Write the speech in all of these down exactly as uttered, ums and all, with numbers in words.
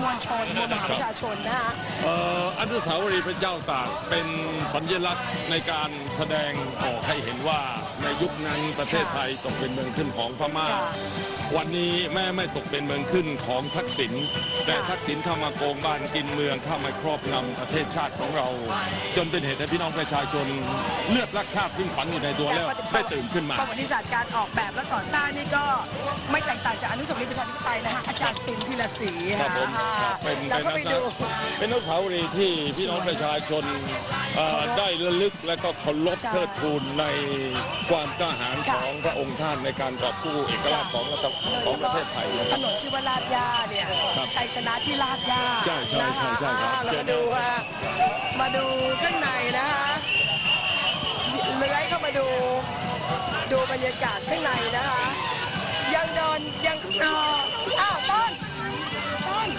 วลชนมวลมหาประชาชนนะคะอนุสาวรีย์พระเจ้าตากเป็นสัญลักษณ์ในการแสดงออกให้เห็นว่าในยุคนั้นประเทศไทยตกเป็นเมืองขึ้นของพม่าวันนี้แม่ไม่ตกเป็นเมืองขึ้นของทักษิณแต่ทักษิณเข้ามาโกงบ้านกินเมืองเข้ามาครอบงำประเทศชาติของเราจนเป็นเหตุให้พี่น้องประชาชนเลือดรักชาติซึ่งฝังอยู่ในตัวแล้วได้ตื่นขึ้นมาประวัติศาสตร์การออกแบบและก่อสร้างนี่ก็ไม่แตกต่างจากอนุสาวรีย์ประชาธิปไตยนะคะอาจารย์สินธีรศรีค่ะแล้วก็ไปดูเป็นอนุสาวรีย์ที่พี่น้องประชาชนได้ระลึกและก็เคารพเทิดทูนในความกล้าหาญของพระองค์ท่านในการกอบกู้เอกราชของของประเทศไทยถนนชื่อว่าลาดย่าเนี่ยชัยชนะที่ลาดย่านะคะเรามาดูว่ามาดูข้างในนะคะเลื้อยเข้ามาดูดูบรรยากาศข้างในนะคะยังเดินยังอ้าวต้นต้น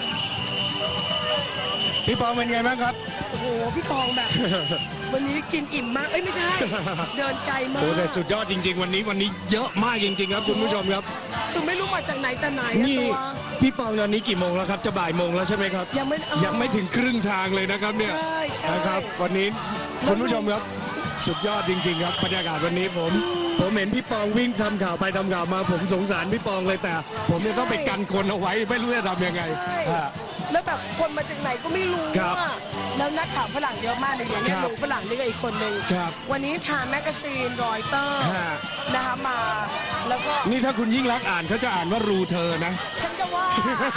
พี่ปองเป็นไงบ้างครับโอ้โหพี่ปองแบบวันนี้กินอิ่มมากเอ้ยไม่ใช่เดินไกลมากโอ้แต่สุดยอดจริงๆวันนี้วันนี้เยอะมากจริงๆครับคุณผู้ชมครับคือไม่รู้มาจากไหนแต่ไหนนี่พี่ปองตอนนี้กี่โมงแล้วครับจะบ่ายโมงแล้วใช่ไหมครับยังไม่ยังไม่ถึงครึ่งทางเลยนะครับเนี่ยนะครับวันนี้คุณผู้ชมครับสุดยอดจริงๆครับบรรยากาศวันนี้ผมผมเห็นพี่ปองวิ่งทำข่าวไปทำข่าวมาผมสงสารพี่ปองเลยแต่ผมจะต้องไปกันคนเอาไว้ไม่รู้จะทำยังไงแล้วแบบคนมาจากไหนก็ไม่รู้ว่าแล้วนักข่าวฝรั่งเยอะมากเลยอย่างนี้ลุงฝรั่งนี่ก็อีกคนหนึ่งวันนี้ทางแมกกาซีนรอยเตอร์นะคะมาแล้วก็นี่ถ้าคุณยิ่งรักอ่านเขาจะอ่านว่ารูเธอนะฉันก็ว่า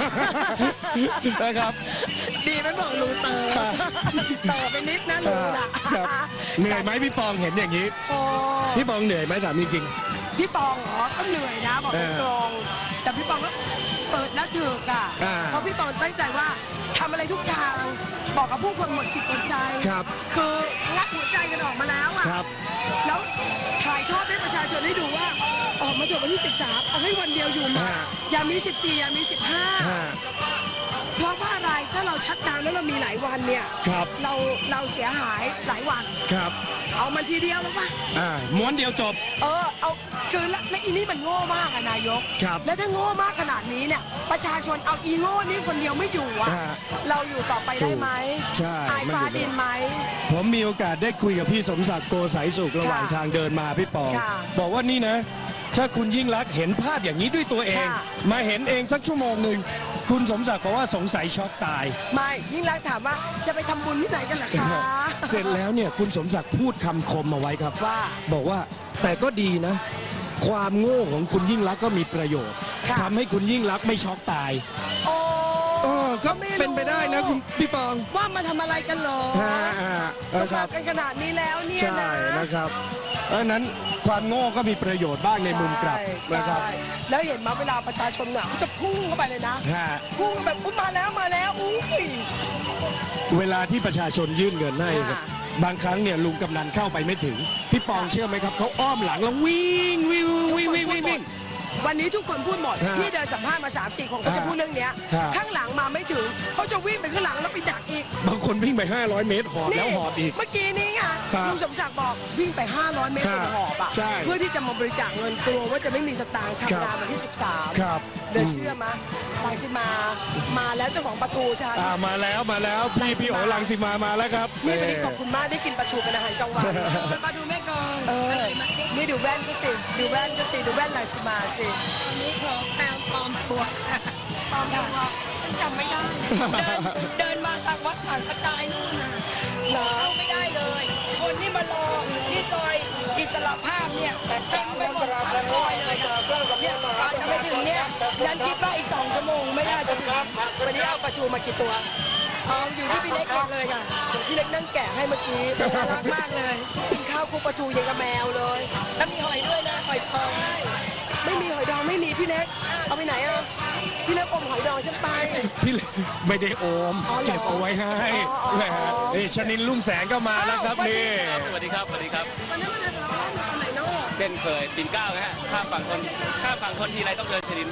นะครับดีไม่บอกรูเตอร์เตอร์ไปนิดนะรูน่ะเหนื่อยไหมพี่ปองเห็นอย่างนี้พี่ปองเหนื่อยไหมถามจริงๆพี่ปองอ๋อก็เหนื่อยนะบอกตรงแต่พี่ปองก็เปิดแล้วถือกอ่ะเพราะพี่ปองตั้งใจว่าทำอะไรทุกทางบอกกับผู้คนหมดจิตหมดใจคืองัดหัวใจกันออกมาแล้วอ่ะแล้วถ่ายทอดให้ประชาชนได้ดูว่าออกมาจบวันที่สิบสามเอาให้วันเดียวอยู่มาอย่ามีสิบสี่อย่ามีสิบห้าเพราะว่าอะไรถ้าเราชัดดาวน์แล้วเรามีหลายวันเนี่ยเราเราเสียหายหลายวันเอามันทีเดียวแล้วป่ะม้วนเดียวจบเออเอาคือและอีนี่มันโง่มากอะนายกแล้วถ้าโง่มากขนาดนี้เนี่ยประชาชนเอาอีโง่นี่คนเดียวไม่อยู่อะเราอยู่ต่อไปได้ไหมใช่ไอ้ฟ้าดินไหมผมมีโอกาสได้คุยกับพี่สมศักดิ์โกสายสุขระหว่างทางเดินมาพี่ปองบอกว่านี่นะถ้าคุณยิ่งรักเห็นภาพอย่างนี้ด้วยตัวเองมาเห็นเองสักชั่วโมงหนึ่งคุณสมศักดิ์บอกว่าสงสัยช็อกตายไม่ยิ่งรักถามว่าจะไปทำบุญที่ไหนกันล่ะคะเสร็จแล้วเนี่ยคุณสมศักดิ์พูดคำคมเอาไว้ครับว่าบอกว่าแต่ก็ดีนะความโง่ของคุณยิ่งรักก็มีประโยชน์ทำให้คุณยิ่งรักไม่ช็อกตายโอ้ก็เป็นไปได้นะคุณพี่ปองว่ามาทำอะไรกันหรอก็มากันขนาดนี้แล้วเนี่ยนะนะครับเพราะนั้นความโง่ก็มีประโยชน์บ้างในมุมกลับนะครับแล้วเห็นมาเวลาประชาชนเนี่ยเขาจะพุ่งเข้าไปเลยนะพุ่งแบบอุ้ยมาแล้วมาแล้วอุ้ยเวลาที่ประชาชนยื่นเงินให้บางครั้งเนี่ยลุงกำนันเข้าไปไม่ถึงพี่ปองเชื่อไหมครับเขาอ้อมหลังแล้ววิ่งวิ่งวิ่งวิ่งวิ่งวิ่งวันนี้ทุกคนพูดหมดพี่เดินสัมภาษณ์มา สามสี่ คนก็จะพูดเรื่องนี้ข้างหลังมาไม่ถึงเขาจะวิ่งไปข้างหลังแล้วไปดักอีกบางคนวิ่งไปห้าร้อยเมตรหอบแล้วหอบอีกเมื่อกี้นี้ไงลุงสมศักดิ์บอกวิ่งไปห้าร้อยเมตรจนหอบอ่ะเพื่อที่จะมาบริจาคเงินกลัวว่าจะไม่มีสตางค์ทำงานวันที่สิบสามเดินเชื่อมาลังสิมามาแล้วเจ้าของปลาทูใช่มาแล้วมาแล้วพี่พี่โอลังสิมามาแล้วครับนี่วันนี้ขอบคุณมากได้กินปลาทูเป็นอาหารกลางวันปลาทูแม่กองนี่ดูแว่นก็สิดูแว่นก็สิดูแว่นลังสิมาสินี่ขอแปลปลอมตัวปลอมตัวฉันจำไม่ได้เดินมาจากวัดสังกระจายนู่นน่ะเข้าไม่ได้เลยคนที่มารอที่ซอยอิสระภาพเนี่ยเต็มไปหมดทั้งซอยเลยเนี่ยกว่าจะไปถึงเนี่ยยันคิดว่าอีกสองชั่วโมงไม่น่าจะถึงวันนี้เอาปลาทูมากี่ตัวเอาอยู่ที่พี่เล็กหมดเลยค่ะพี่เล็กนั่งแกะให้เมื่อกี้น่ารักมากเลยกินข้าวคลุกปลาทูยังกับแมวเลยแล้วมีหอยด้วยนะหอยทองไม่มีหอยดองไม่มีพี่เล็กเอาไปไหนอ่ะพี่เล็กอมหอยดองฉันไปพี่ไม่ได้อมเก็บเอาไว้ให้แหมชนินลุ่งแสงก็มาแล้วครับนี่สวัสดีครับสวัสดีครับวันนั้นวันนั้นเราตอนไหนเนาะเช่นเคยปิ่นเก้านะฮะข้ามฝั่งคนข้ามฝั่งคนทีไรต้องเจอชนิน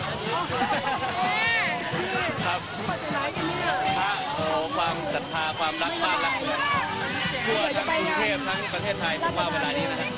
ครับมาจากไหนกันเนี่ยโอ้ความศรัทธาความรักบ้านรักเมืองทั่วทั้งกรุงเทพทั้งประเทศไทยผมว่าเวลานี้นะ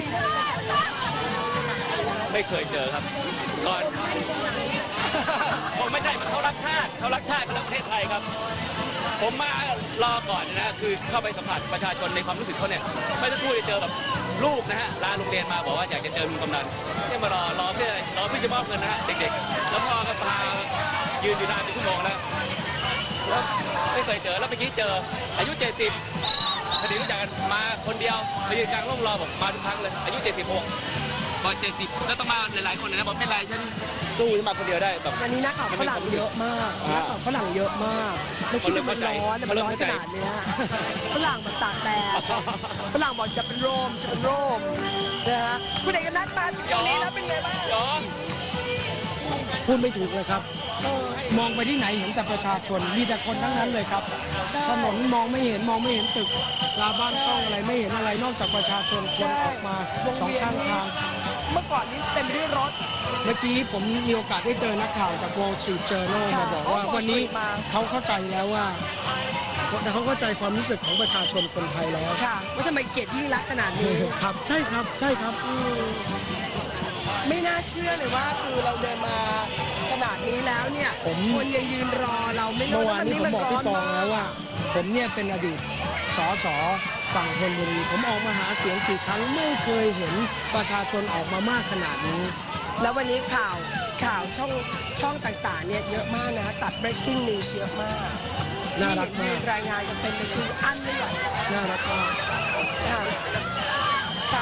ไม่เคยเจอครับก่อนผมไม่ใช่เขารักชาติเขารักชาติเขารักประเทศไทยครับผมมารอก่อนนะคือเข้าไปสัมผัสประชาชนในความรู้สึกเขาเนี่ยไม่ต้องพูดจะเจอแบบลูกนะฮะลาโรงเรียนมาบอกว่าอยากจะเจอลุงกำนันเนี่ยมารอรอเพื่อรอเพื่อจะมอบเงินนะฮะเด็กๆแล้วพ่อก็พายืนอยู่นานเป็นชั่วโมงแล้วแล้วไม่เคยเจอแล้วเมื่อกี้เจออายุเจ็ดสิบพอดีรู้จักกันมาคนเดียวมายืนกลางร่มรอบอกมาทุกครั้งเลยอายุเจ็ดสิบหกบอกเจ็ดสิบแล้วต้องมาหลายๆคนนะบอกไม่เป็นไรฉันสู้มาคนเดียวได้แบบวันนี้นักข่าวฝรั่งเยอะมากนักข่าวฝรั่งเยอะมากไม่คิดว่ามันร้อนมันร้อนขนาดเนี้ยฝรั่งแบบตากแดดฝรั่งบอกจะเป็นโรมจะเป็นโรมนะฮะคุณเอกนัทมาถึงตรงนี้แล้วเป็นไงบ้างยอมพูดไม่ถูกเลยครับ มองไปที่ไหนเห็นแต่ประชาชนมีแต่คนทั้งนั้นเลยครับใช่ถนนมองไม่เห็นมองไม่เห็นตึกลาบ้านช่องอะไรไม่เห็นอะไรนอกจากประชาชนคนออกมาสองข้างทางเมื่อก่อนนี้เต็มไปด้วยรถเมื่อกี้ผมมีโอกาสได้เจอนักข่าวจาก Wall Street Journal ค่ะมาบอกว่าอ๋อวันนี้ Wall Street มาเขาเข้าใจแล้วว่าแต่เขาเข้าใจความรู้สึกของประชาชนคนไทยแล้วค่ะว่าทำไมเกลียดยิ่งรักษณ์ขนาดนี้ครับใช่ครับใช่ครับไม่น่าเชื่อเลยว่าคือเราเดินมาขนาดนี้แล้วเนี่ยผมคนยังยืนรอเราไม่รู้เมื่อวานนี้ผมบอกพี่ปองแล้วว่าว่า ผมเนี่ยเป็นอดีตสสฝั่งธนบุรีผมออกมาหาเสียงกี่ครั้งไม่เคยเห็นประชาชนออกมามากขนาดนี้แล้ววันนี้ข่าวข่าวช่องช่องต่างๆเนี่ยเยอะมากนะตัด breaking news เยอะมากน่ารักมากนี่รายงานกันเต็มเลยคืออันไม่ไหวน่ารักมากค่ะค่ะ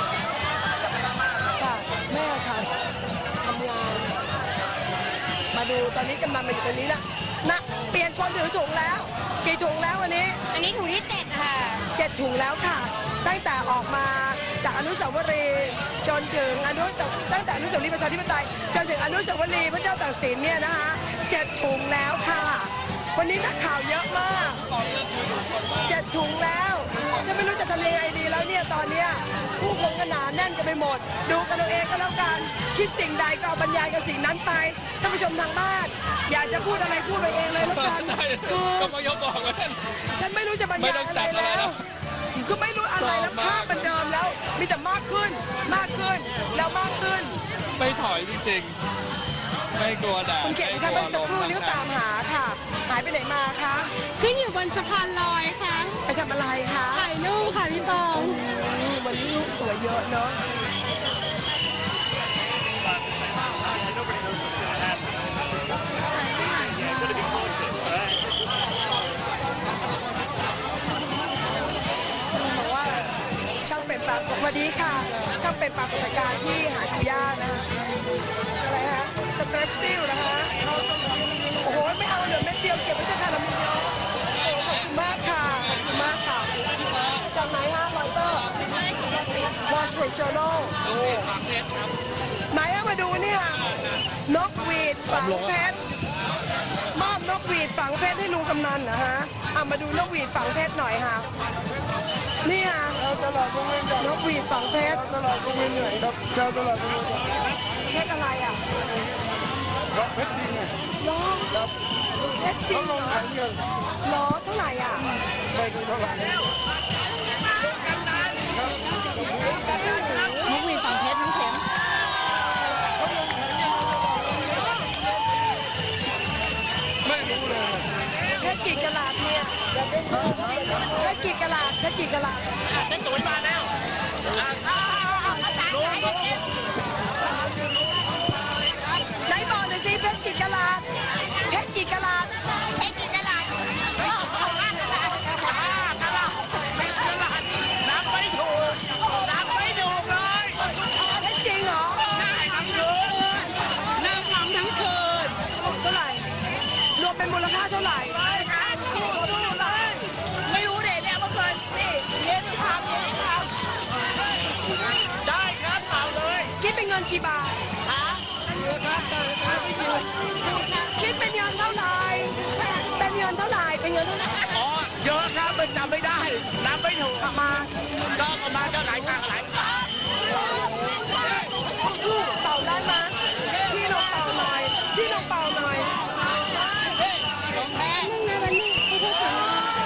ค่ะแม่ค่ะทำงาน มาดูตอนนี้กำลังมาอยู่ตรงนี้นะนะเปลี่ยนคนถือถุงแล้วกี่ถุงแล้ววันนี้อันนี้ถุงที่เจ็ดค่ะเจ็ดถุงแล้วค่ะ ตั้งแต่ออกมาจากอนุสาวรีย์จนถึงอนุสาวตั้งแต่อนุสาวรีย์ประชาธิปไตยจนถึงอนุสาวรีย์พระเจ้าตากสินเนี่ยนะคะเจ็ดถุงแล้วค่ะ วันนี้นักข่าวเยอะมากเจ็ดถุงแล้วฉันไม่รู้จะทำยังไงดีแล้วเนี่ยตอนเนี้ยผู้คนก็หนาแน่นกันไปหมด ดูกันเอาเองก็แล้วกันคิดสิ่งใดก็เอาบรรยายกับสิ่งนั้นไปท่านผู้ชมทางบ้าน อยากจะพูดอะไรพูดไปเองเลยแล้วกันใช่คือก็มายกบอกว่าฉันไม่รู้จะบรรไม่ยายต้องอะจัไรดอะไรแล้วแล้วคือไม่รู้อะไรแล้วภาพมันเดิมแล้ว มีแต่มากขึ้น มากขึ้น แล้วมากขึ้นไม่ถอยจริงๆ ไม่กลัวแดดคุณเข็มไม่ค่ะกลัเมื่วอสักครู่นี้ก็ตามหาค่ะ หายไปไหนมาคะขึ้นอยู่บนสะพานลอยค่ะไปทำอะไรคะถ่ายรูปค่ะพี่ปองอืมวันนี้รูปสวยเยอะเนาะบอกว่าช่างเป็นปรากฏวันนี้ค่ะ ช่างเป็นปรากฏการณ์ที่หาดูยากนะคะอะไรฮะสเตรปซิลนะคะโอ้โหไม่เอาเดี๋ยวเม็ดเดียวเก็บไว้จะค่ะเรามีเยอะโอ้ขอบคุณมากค่ะขอบคุณมากค่ะจากไหนฮะรอยเตอร์วอลสตรีทจอร์นอลไหนอะมาดูเนี่ยนกหวีดฝังเพชรมอบนกหวีดฝังเพชรให้ลุงกำนันนะฮะเอามาดูนกหวีดฝังเพชรหน่อยค่ะนี่ค่ะตลาดวงเวียนใหญ่นกหวีดฝังเพชรตลาดวงเวียนใหญ่ครับชาวตลาดวงเวียนใหญ่เพชรอะไรอ่ะรับเพชรจริงไงล้อครับเพชรจริงเขาลงขันเงินล้อเท่าไหร่อ่ะไม่รู้เท่าไหร่มุกวีฝังเพชรน้องเข็มไม่รู้เลยเพชรกี่กะลาดเนี่ยเพชรกี่กะลาดเพชรกี่กะลาดไหนบอกหน่อยสิเพชรกี่กะลาดเพชรกี่กะลาดเพชรกี่กะลาดนับไม่ถูกนับไม่ถูกเลยเพชรจริงเหรอนั่งฟังทั้งคืนเท่าไหร่รวมเป็นมูลค่าเท่าไหร่สู้สู้เลยไม่รู้เด็เนี่ยเมื่อคืนนี่เย็นทำเย็นทำได้ครับเปล่าเลยคิดเป็นเงินกี่บาทฮะคิดเป็นเงินเท่าไหร่เป็นเงินเท่าไหร่เป็นเงินเท่าไหร่อ๋อ เยอะครับมันจำไม่ได้ นับไม่ถูกประมาณก็ประมาณเท่าไหร่กันหลายครั้งเป่าได้ไหมพี่ลองเป่าหน่อยพี่ลองเป่าหน่อยนั่งนะวันนี้ขอโทษค่ะ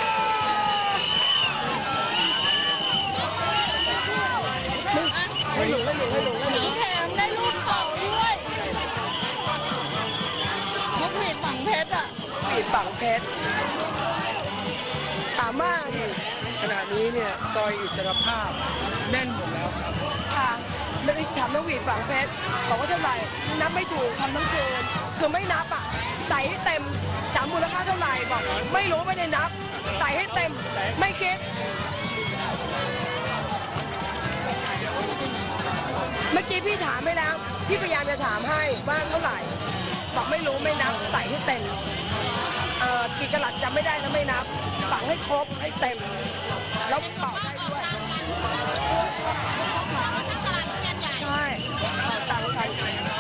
ให้หนูให้หนูให้หนูให้หนูน้องเข็มได้รูปเก่าด้วยให้ฝังเพชรถามว่าขณะนี้เนี่ยซอยอิสรภาพแน่นหมดแล้วครับค่ะไม่ได้ถามน้องหวีดฝังเพชรบอกว่าเท่าไหร่นับไม่ถูกทำทั้งคืนคือไม่นับอ่ะใส่ให้เต็มถามมูลค่าเท่าไหร่บอกไม่รู้ไม่ได้นับ ใส่ให้เต็มไม่คิดเมื่อกี้พี่ถามไปแล้วพี่พยายามจะถามให้ว่าเท่าไหร่บอกไม่รู้ไม่นับใส่ให้เต็มเอ่อกี่กะลัดจำไม่ได้แล้วไม่นับฝังให้ครบให้เต็มแล้วเป่าได้ด้วยใช่ต่างกัน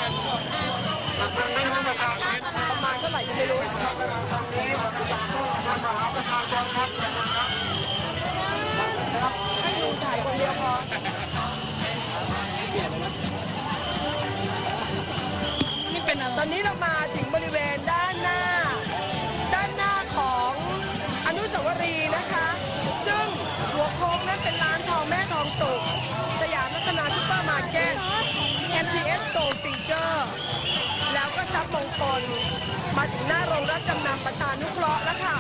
ประมาณเท่าไหร่ก็ไม่รู้ให้ดูถ่ายคนเดียวพอนี่เป็นอะไรตอนนี้เรามาถึงบริเวณด้านหน้าด้านหน้าของอนุสาวรีย์นะคะ ซึ่งหัวโค้งนั้นเป็นร้านทองแม่ทองสุกสยามรัตนาซุปเปอร์มาร์เก็ต เอ็ม ที เอส Gold Feature แล้วก็ซับมงคลมาถึงหน้าโรงรับจำนำประชานุเคราะห์แล้วค่ะ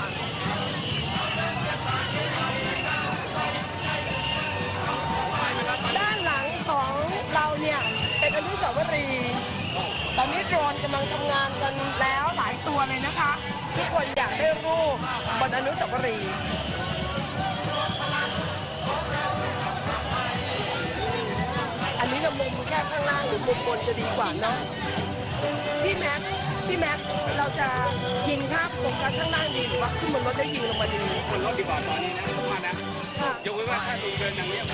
ด้านหลังของเราเนี่ยเป็นอนุสาวรีย์ตอนนี้โดรนกำลังทำงานกันแล้วหลายตัวเลยนะคะทุกคนอยากได้รูปบนอนุสาวรีย์อันนี้เรามุมแค่ข้างล่างหรือมุมบนจะดีกว่าเนาะพี่แม็กพี่แม็กเราจะยิงภาพตรงกลางข้างล่างดีหรือว่าขึ้นบนรถได้ยิงลงมาดีบนรถดีกว่าตอนนี้นะทุกคนนะยกเว้นว่าถ้าตรงเดินทางนี้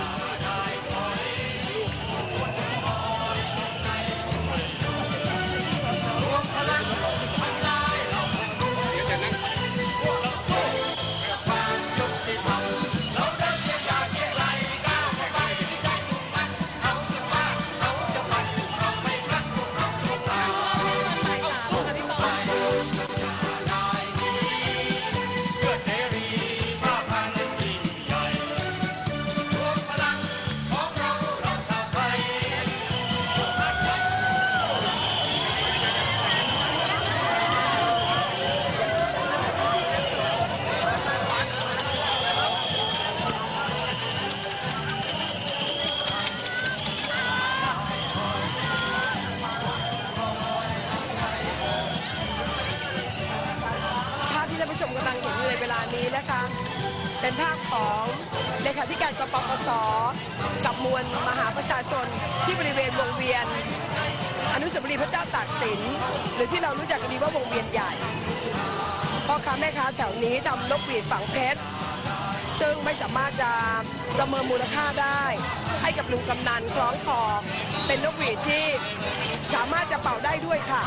ผู้ชมกำลังเห็นอยู่ในเวลานี้นะคะเป็นภาพของเลขาธิการกปปส.กับมวลมหาประชาชนที่บริเวณวงเวียนอนุสาวรีย์พระเจ้าตากสินหรือที่เรารู้จักกันดีว่าวงเวียนใหญ่พ่อค้าแม่ค้าแถวนี้ทำนกหวีดฝังเพชรซึ่งไม่สามารถจะประเมินมูลค่าได้ให้กับลุงกำนันคล้องคอเป็นนกหวีดที่สามารถจะเป่าได้ด้วยค่ะ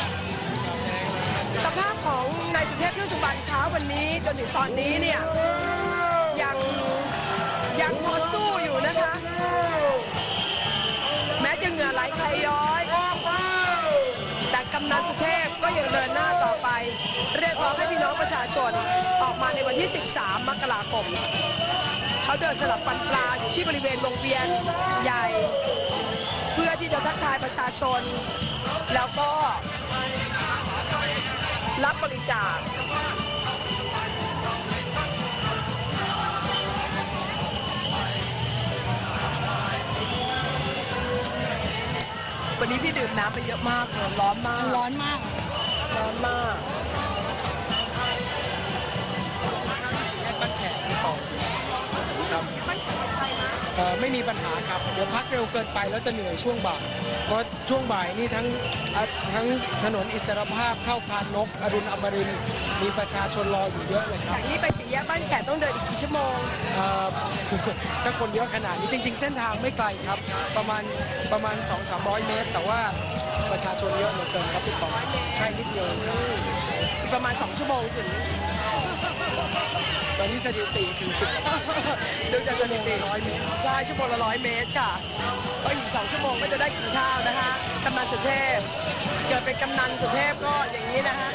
สภาพของนายสุเทพเทือกสุบรรณเช้าวันนี้จนถึงตอนนี้เนี่ยยังยังพอสู้อยู่นะคะแม้จะเหงื่อไหลใครย้อยแต่กำนันสุเทพก็ยังเดินหน้าต่อไปเรียกร้องให้พี่น้องประชาชนออกมาในวันที่สิบสามมกราคมเขาเดินสลับปันปลาอยู่ที่บริเวณวงเวียนใหญ่เพื่อที่จะทักทายประชาชนแล้วก็รับบริจาควันนี้พี่ดื่มน้ำไปเยอะมากเลยร้อนมากร้อนมากร้อนมากบ้านแขกพี่ปองครับไม่มีปัญหาครับเดี๋ยวพักเร็วเกินไปแล้วจะเหนื่อยช่วงบ่ายเพราะช่วงบ่ายนี่ทั้งทั้งถนนอิสรภาพเข้าพานนกอรุณอมรินทร์มีประชาชนรออยู่เยอะเลยครับจากนี้ไปสี่แยกบ้านแขกต้องเดินอีกกี่ชั่วโมงถ้าคนเยอะขนาดนี้จริงๆเส้นทางไม่ไกลครับประมาณประมาณ สองถึงสามร้อย เมตรแต่ว่าประชาชนเยอะเหลือเกินครับพี่ปองใช่นิดเดียวครับประมาณสองชั่วโมงถึงตอนนี้สถิติคือดูจากสถิติร้อยเมตรใช่ชั่วโมงละร้อยเมตรค่ะก็อีกสองชั่วโมงก็จะได้กินข้าวนะคะกำนันสุเทพเกิดเป็นกำนันสุเทพก็อย่างนี้นะคะ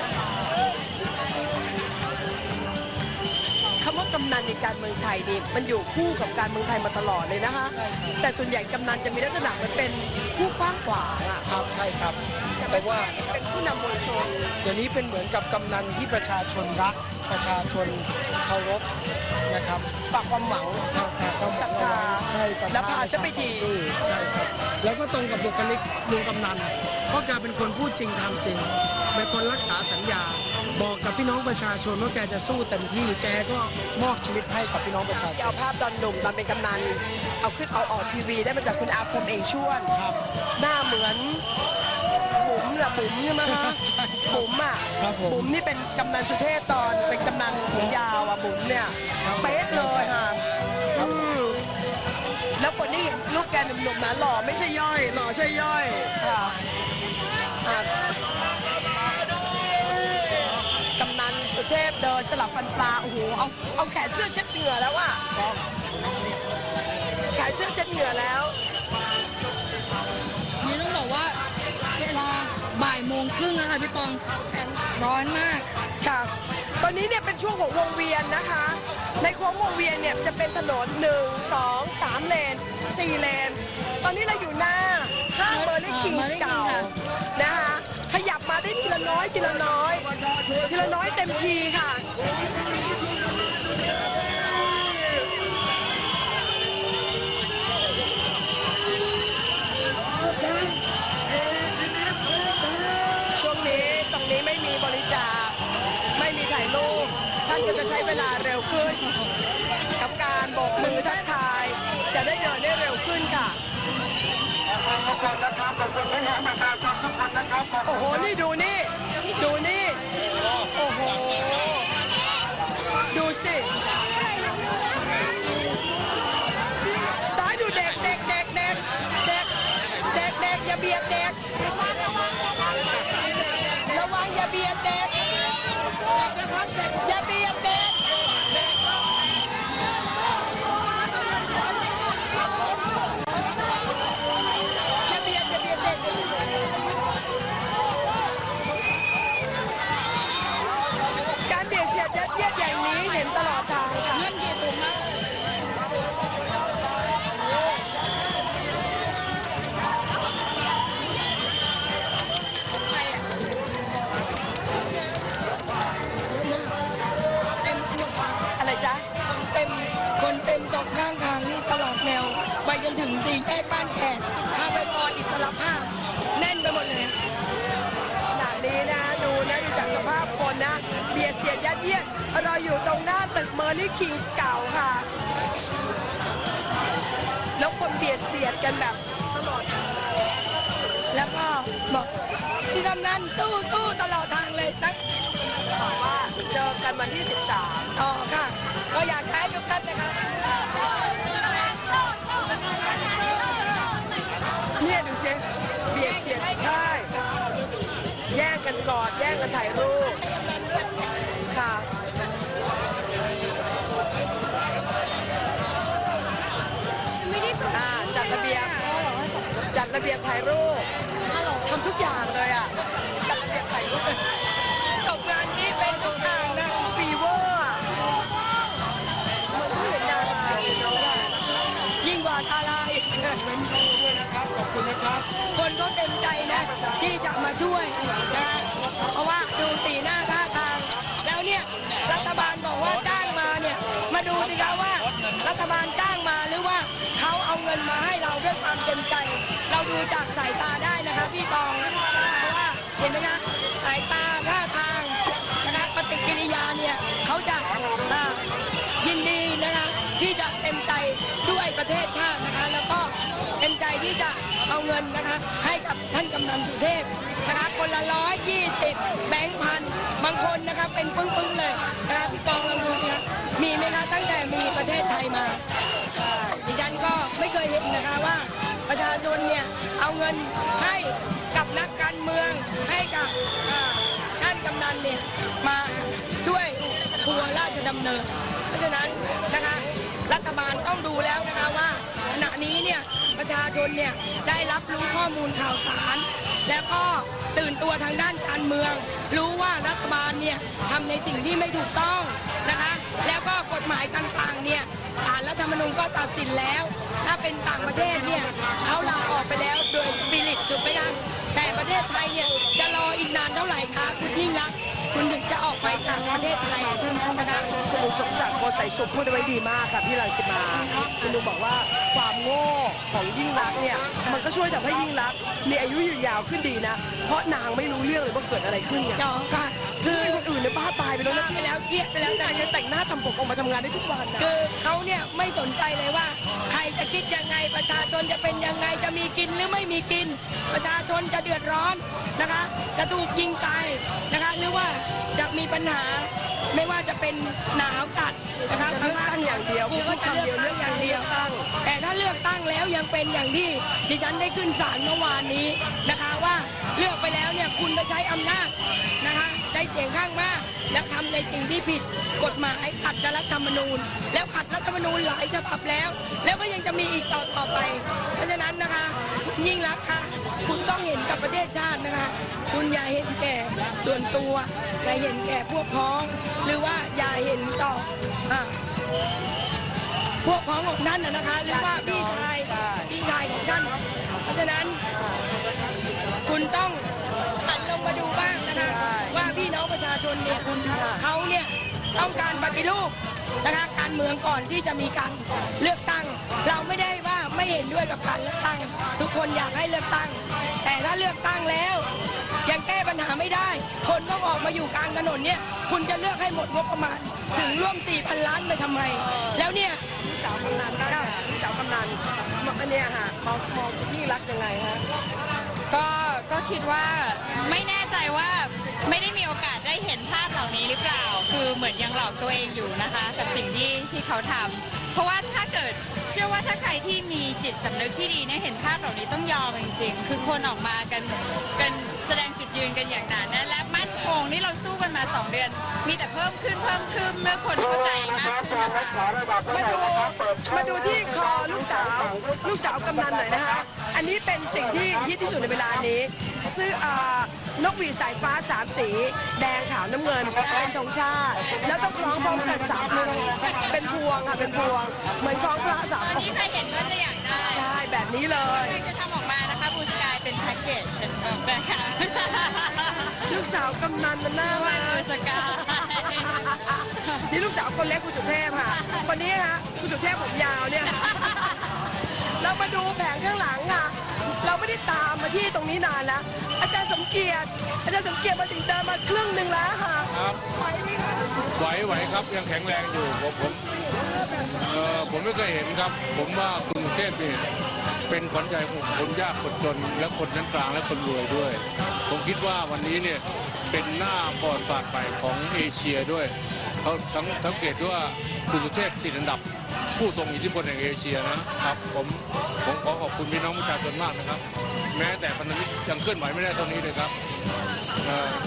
คำว่ากำนันในการเมืองไทยนี่มันอยู่คู่กับการเมืองไทยมาตลอดเลยนะคะแต่ส่วนใหญ่กำนันจะมีลักษณะมันเป็นผู้กว้างขวางอ่ะครับใช่ครับจะแต่ว่าเป็นผู้นำมวลชนเดี๋ยวนี้เป็นเหมือนกับกำนันที่ประชาชนรักประชาชนเคารพนะครับฝากความหวัง ศรัทธาใช่ศรัทธและพาฉันไปทีสู้ใช่ครับแล้วก็ตรงกับบุคลิกลุงกำนันเพราะแกเป็นคนพูดจริงทำจริงเป็นคนรักษาสัญญา บอกกับพี่น้องประชาชนว่าแกจะสู้เต็มที่แกก็มอบชีวิตให้กับพี่น้องประชาชที่นเอาภาพตอนหนุ่มตอนเป็นกำนันเอาขึ้นเอาออกทีวีได้มาจากคุณอาคมเองช่วนครับหน้าเหมือนบุ๋มน่ะบุ๋มใช่ไหมฮะใช่ครับบุ๋มอ่ะครับผมบุ๋มนี่เป็นกำนันสุเทพตอนเป็นกำนันผมยาวอ่ะบุ๋มเนี่ยครับเป๊ะเลยค่ะอืมแล้วคนที่เห็นลูกแกหนุ่มๆนะหล่อไม่ใช่ย่อยหล่อใช่ย่อยค่ะอ่ะกำนันสุเทพเดินสลับฟันปลาโอ้โหเอาเอาแขนเสื้อเช็ดเหงื่อแล้วอ่ะแขนเสื้อเช็ดเหงื่อแล้วนี่ต้องบอกว่าเวลาบ่ายโมงครึ่งแล้วค่ะพี่ปองร้อนมากค่ะ ตอนนี้เนี่ยเป็นช่วงของวงเวียนนะคะ ในโค้งวงเวียนเนี่ยจะเป็นถนนหนึ่ง สอง สามเลนสี่เลน ตอนนี้เราอยู่หน้าห้างเมอร์ลี่คิงส์เก่านะคะ ขยับมาได้ทีละน้อยทีละน้อย ทีละน้อยเต็มทีค่ะ ช่วงนี้ตรงนี้ไม่มีบริจาคไม่มีถ่ายรูปท่านก็จะใช้เวลาเร็วขึ้น กับการโบกมือทักทาย จะได้เดินได้เร็วขึ้นค่ะ โอ้โห นี่ดูนี่ ดูนี่ โอ้โห ดูสิตายดูเด็กเด็กเด็กเด็กเด็กเด็กเด็กอย่าเบียดเด็ก ระวังอย่าเบียดเด็ก อย่าเบียดเด็ก อย่าเบียดอย่าเบียดเด็ก การเบียดเสียดยัดเยียดอย่างนี้เห็นตลอดทางค่ะเยี่ยมกี่ถุงนะใครอ่ะอะไรจ๊ะเต็มคนเต็มจอกข้างทางนี่ตลอดแนวไปจนถึงสี่แยกบ้านแขกข้ามไปซอยอิสระภาพแน่นไปหมดเลยขณะนี้นะดูนะดูจากสภาพคนนะ เบียดเสียดยัดเยียดเราอยู่ตรงหน้าตึกเมอร์ลี่คิงส์เก่าค่ะ แล้วคนเบียดเสียดกันแบบตลอดทางแล้วก็บอกคุณกำนันสู้สู้ตลอดทางเลยตั้งบอกว่าเจอกันวันที่ สิบสามต่อค่ะ ก็อยากให้ทุกท่านนะคะเนี่ยดูสิเบียดเสียดได้แย่งกันกอดแย่งกันถ่ายรูปค่ะอ่าจัดระเบียบจัดระเบียบถ่ายรูปฮัลโหลทำทุกอย่างเลยอ่ะจัดระเบียบถ่ายรูปจบงานนี้เป็นทุกทางนะฟีเวอร์อ่ะมันช่วยเห็นดารายิ่งกว่าดาราอีกเว้นช่องด้วยนะครับขอบคุณนะครับคนเขาเต็มใจนะที่จะมาช่วยนะเพราะว่าดูสีหน้าท่าทาง แล้วเนี่ยรัฐบาลบอกว่าจ้างมาเนี่ยมาดูสิคะว่ารัฐบาลจ้างมาหรือว่าเขาเอาเงินมาให้เราด้วยความเต็มใจ เราดูจากสายตาได้นะคะพี่ปองเพราะว่าเห็นไหมคะสายตาท่าทางนะคะปฏิกิริยาเนี่ยเขาจะอ่ายินดีนะคะที่จะเต็มใจช่วยประเทศชาตินะคะแล้วก็เต็มใจที่จะเอาเงินนะคะให้กับท่านกำนันสุเทพนะคะคนละร้อยยี่สิบแบงค์พันบางคนนะคะเป็นปึ้งๆเลยนะคะพี่กองลองดูสิคะมีไหมคะตั้งแต่มีประเทศไทยมาดิฉันก็ไม่เคยเห็นนะคะว่าประชาชนเนี่ยเอาเงินให้กับนักการเมืองให้กับอ่าท่านกำนันเนี่ยมาช่วยครัวราชดำเนิน เพราะฉะนั้นนะคะรัฐบาลต้องดูแล้วนะคะว่าขณะนี้เนี่ยประชาชนเนี่ยได้รับรู้ข้อมูลข่าวสาร แล้วก็ตื่นตัวทางด้านการเมือง รู้ว่ารัฐบาลเนี่ยทำในสิ่งที่ไม่ถูกต้องนะคะแล้วก็กฎหมายต่างๆเนี่ยศาลรัฐธรรมนูญก็ตัดสินแล้ว ถ้าเป็นต่างประเทศเนี่ยเขาลาออกไปแล้วโดยสปิริตถูกไหมคะแต่ประเทศเทศไทยเนี่ยจะรออีกนานเท่าไหร่คะคุณยิ่งรักษณ์คุณถึงจะออกไปจากประเทศไทยนะคะคุณลุงสมศักดิ์โกสัยสุขพูดเอาไว้ดีมากค่ะพี่รังสิมาคุณลุงบอกว่าความโง่ของยิ่งรักษณ์เนี่ยมันก็ช่วยทำให้ยิ่งรักษณ์มีอายุยืนยาวขึ้นดีนะเพราะนางไม่รู้เรื่องเลยว่าเกิดอะไรขึ้นไงอ๋อค่ะคืคือ อคนอื่นเนี่ยบ้าตายไปแล้วนะไปแล้วเครียดไปแล้วแต่แต่ยังแต่งหน้าทำผมออกมาทำงานได้ทุกวันนะคือเขาเนี่ยไม่สนใจเลยว่า ใครจะคิดยังไงประชาชนจะเป็นยังไงจะมีกินหรือไม่มีกิน ประชาชนจะเดือดร้อนนะคะ จะถูกยิงตายนะคะหรือว่าจะมีปัญหาไม่ว่าจะเป็นหนาวจัดนะคะจะเลือกตั้งอย่างเดียวกูก็จะเลือกตั้งอย่างเดียวตั้งแต่ถ้าเลือกตั้งแล้วยังเป็นอย่างที่ดิฉันได้ขึ้นศาลเมื่อวานนี้นะคะว่าเลือกไปแล้วเนี่ยคุณไปใช้อำนาจนะคะได้เสียงข้างมากแล้วทำในสิ่งที่ผิดกฎหมายขัดกับรัฐธรรมนูญ แล้วขัดรัฐธรรมนูญหลายฉบับแล้ว แล้วก็ยังจะมีอีกต่อต่อไป เพราะฉะนั้นนะคะคุณยิ่งรักษณ์ค่ะคุณต้องเห็นกับประเทศชาตินะคะคุณอย่าเห็นแก่ส่วนตัวอย่าเห็นแก่พวกพ้อง หรือว่าอย่าเห็นต่ออ่าพวกพ้องของท่านนะนะคะหรือว่าพี่ชายพี่ชายของท่านเพราะฉะนั้นคุณต้องหันลงมาดูบ้างนะคะว่าพี่น้องประชาชนเนี่ยเขาเนี่ยต้องการปฏิรูปนะคะการเมืองก่อนที่จะมีการเลือกตั้ง เราไม่ได้ว่าไม่เห็นด้วยกับการเลือกตั้ง ทุกคนอยากให้เลือกตั้ง แต่ถ้าเลือกตั้งแล้ว ยังแก้ปัญหาไม่ได้ คนต้องออกมาอยู่กลางถนนเนี่ยคุณจะเลือกให้หมดงบประมาณถึงร่วม สี่พัน ล้านไปทำไม แล้วเนี่ยลูกสาวกำนันได้ลูกสาวกำนันอันเนี้ยค่ะมองมองยิ่งรักษณ์ยังไงฮะก็ก็คิดว่าไม่แน่ใจว่าไม่ได้มีโอกาสได้เห็นภาพเหล่านี้หรือเปล่า คือเหมือนยังหลอกตัวเองอยู่นะคะกับสิ่งที่ที่เขาทำเพราะว่าถ้าเกิดเชื่อว่าถ้าใครที่มีจิตสำนึกที่ดีเนี่ยเห็นภาพเหล่านี้ต้องยอมจริงๆคือคนออกมากันกันแสดงจุดยืนกันอย่างหนาแน่นและมั่นคงนี่เราสู้กันมาสองเดือน มีแต่เพิ่มขึ้นเพิ่มขึ้นเมื่อคนเข้าใจมากขึ้นนะคะมาดูมาดูที่คอลูกสาวลูกสาวกำนันหน่อยนะคะ อันนี้เป็นสิ่งที่ฮิตที่สุดในเวลานี้ซื้ออ่านกหวีดสายฟ้าสามสี แดงขาวน้ำเงินเป็นธงชาติ แล้วต้องคล้องพร้อมกันสามอันเป็นพวงค่ะเป็นพวง เหมือนคล้องพระสามตอนนี้ใครเห็นก็จะอยากได้ใช่แบบนี้เลยจะทำออกมานะคะบูสกายเป็นแพ็กเกจนะคะลูกสาวกำนันมันน่าว่ารักบูสกายนี่ลูกสาวคนเล็กคุณสุเทพค่ะคนนี้ฮะคุณสุเทพผมยาวเนี่ย เรามาดูแผงข้างหลังค่ะ เราไม่ได้ตามมาที่ตรงนี้นานแล้วอาจารย์สมเกียรติอาจารย์สมเกียรติมาถึงเดินมาครึ่งหนึ่งแล้วค่ะครับไหวไหมคะไหวไหวครับยังแข็งแรงอยู่ผมผมเออผมไม่เคยเห็นครับ ผมว่ากรุงเทพนี่เป็นขวัญใจของคนยากคนจนและคนชั้นกลางและคนรวยด้วย ผมคิดว่าวันนี้เนี่ยเป็นหน้าประวัติศาสตร์ใหม่ของเอเชียด้วยเขาสังสังเกตว่ากรุงเทพติดอันดับผู้ทรงอิทธิพลแห่งเอเชียนะครับผมผมขอขอบคุณพี่น้องประชาชนมากนะครับ แม้แต่พันธมิตรยังเคลื่อนไหวไม่ได้เท่านี้เลยครับเอ่อ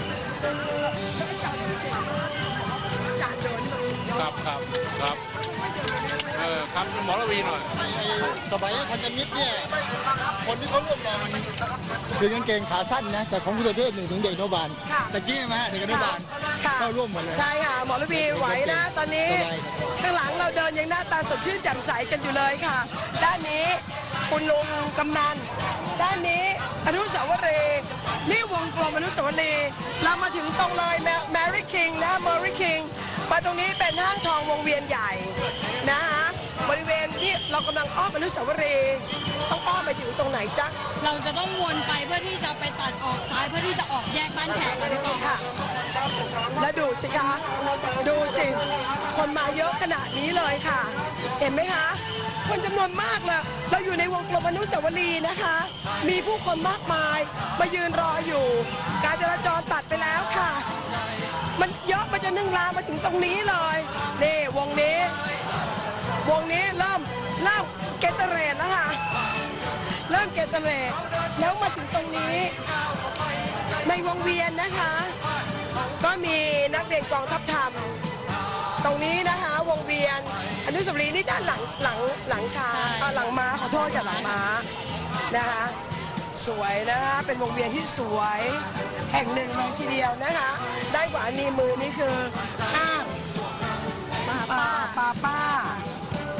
อาจารย์โดนครับครับครับเออครับหมอระวีหน่อยสมัยพันธมิตรเนี่ยคนที่เขาร่วมรอมันคือกางเกงขาสั้นนะแต่ของคุณประเทศหนึ่งถึงเด็กอนุบาลตะกี้ไหมเด็กอนุบาลค่ะเข้าร่วมหมดเลยใช่ค่ะหมอระวีไหวนะตอนนี้สบายครับข้างหลังเราเดินยังหน้าตาสดชื่นแจ่มใสกันอยู่เลยค่ะ ด้านนี้คุณลุงกำนันด้านนี้อนุสาวรีย์นี่วงกลมอนุสาวรีย์เรามาถึงตรงเลยแมรี่คิงนะเมอรี่คิงมาตรงนี้เป็นห้างทองวงเวียนใหญ่นะคะบริเวณที่เรากำลังอ้อมอนุสาวรีย์ต้องอ้อมไปถึงตรงไหนจ๊ะเราจะต้องวนไปเพื่อที่จะไปตัดออกซ้ายเพื่อที่จะออกแยกบ้านแขกกันพี่ปองค่ะ แล้วดูสิคะ ดูสิ คนมาเยอะขนาดนี้เลยค่ะ เห็นไหมคะ คนจำนวนมากเลย เราอยู่ในวงกลมอนุสาวรีย์นะคะ มีผู้คนมากมายมายืนรออยู่ การจราจรตัดไปแล้วค่ะ มันเยอะมาจนนึ่งลามมาถึงตรงนี้เลย นี่วงนี้ วงนี้เริ่มเริ่มเกตเรตแล้วค่ะ เริ่มเกตเรตแล้วมาถึงตรงนี้ ในวงเวียนนะคะ ก็มีนักเรียนกองทัพธรรม ตรงนี้นะคะ วงเวียนอนุสาวรีย์นี่ด้านหลังหลังหลังช้างอ่าหลังม้าขอโทษกับหลังม้านะคะ สวยนะคะเป็นวงเวียนที่สวยแห่งหนึ่งเลยทีเดียวนะคะด้านขวานี้มือนี่คืออ้างป้าป้าป้าป้าป้าคือ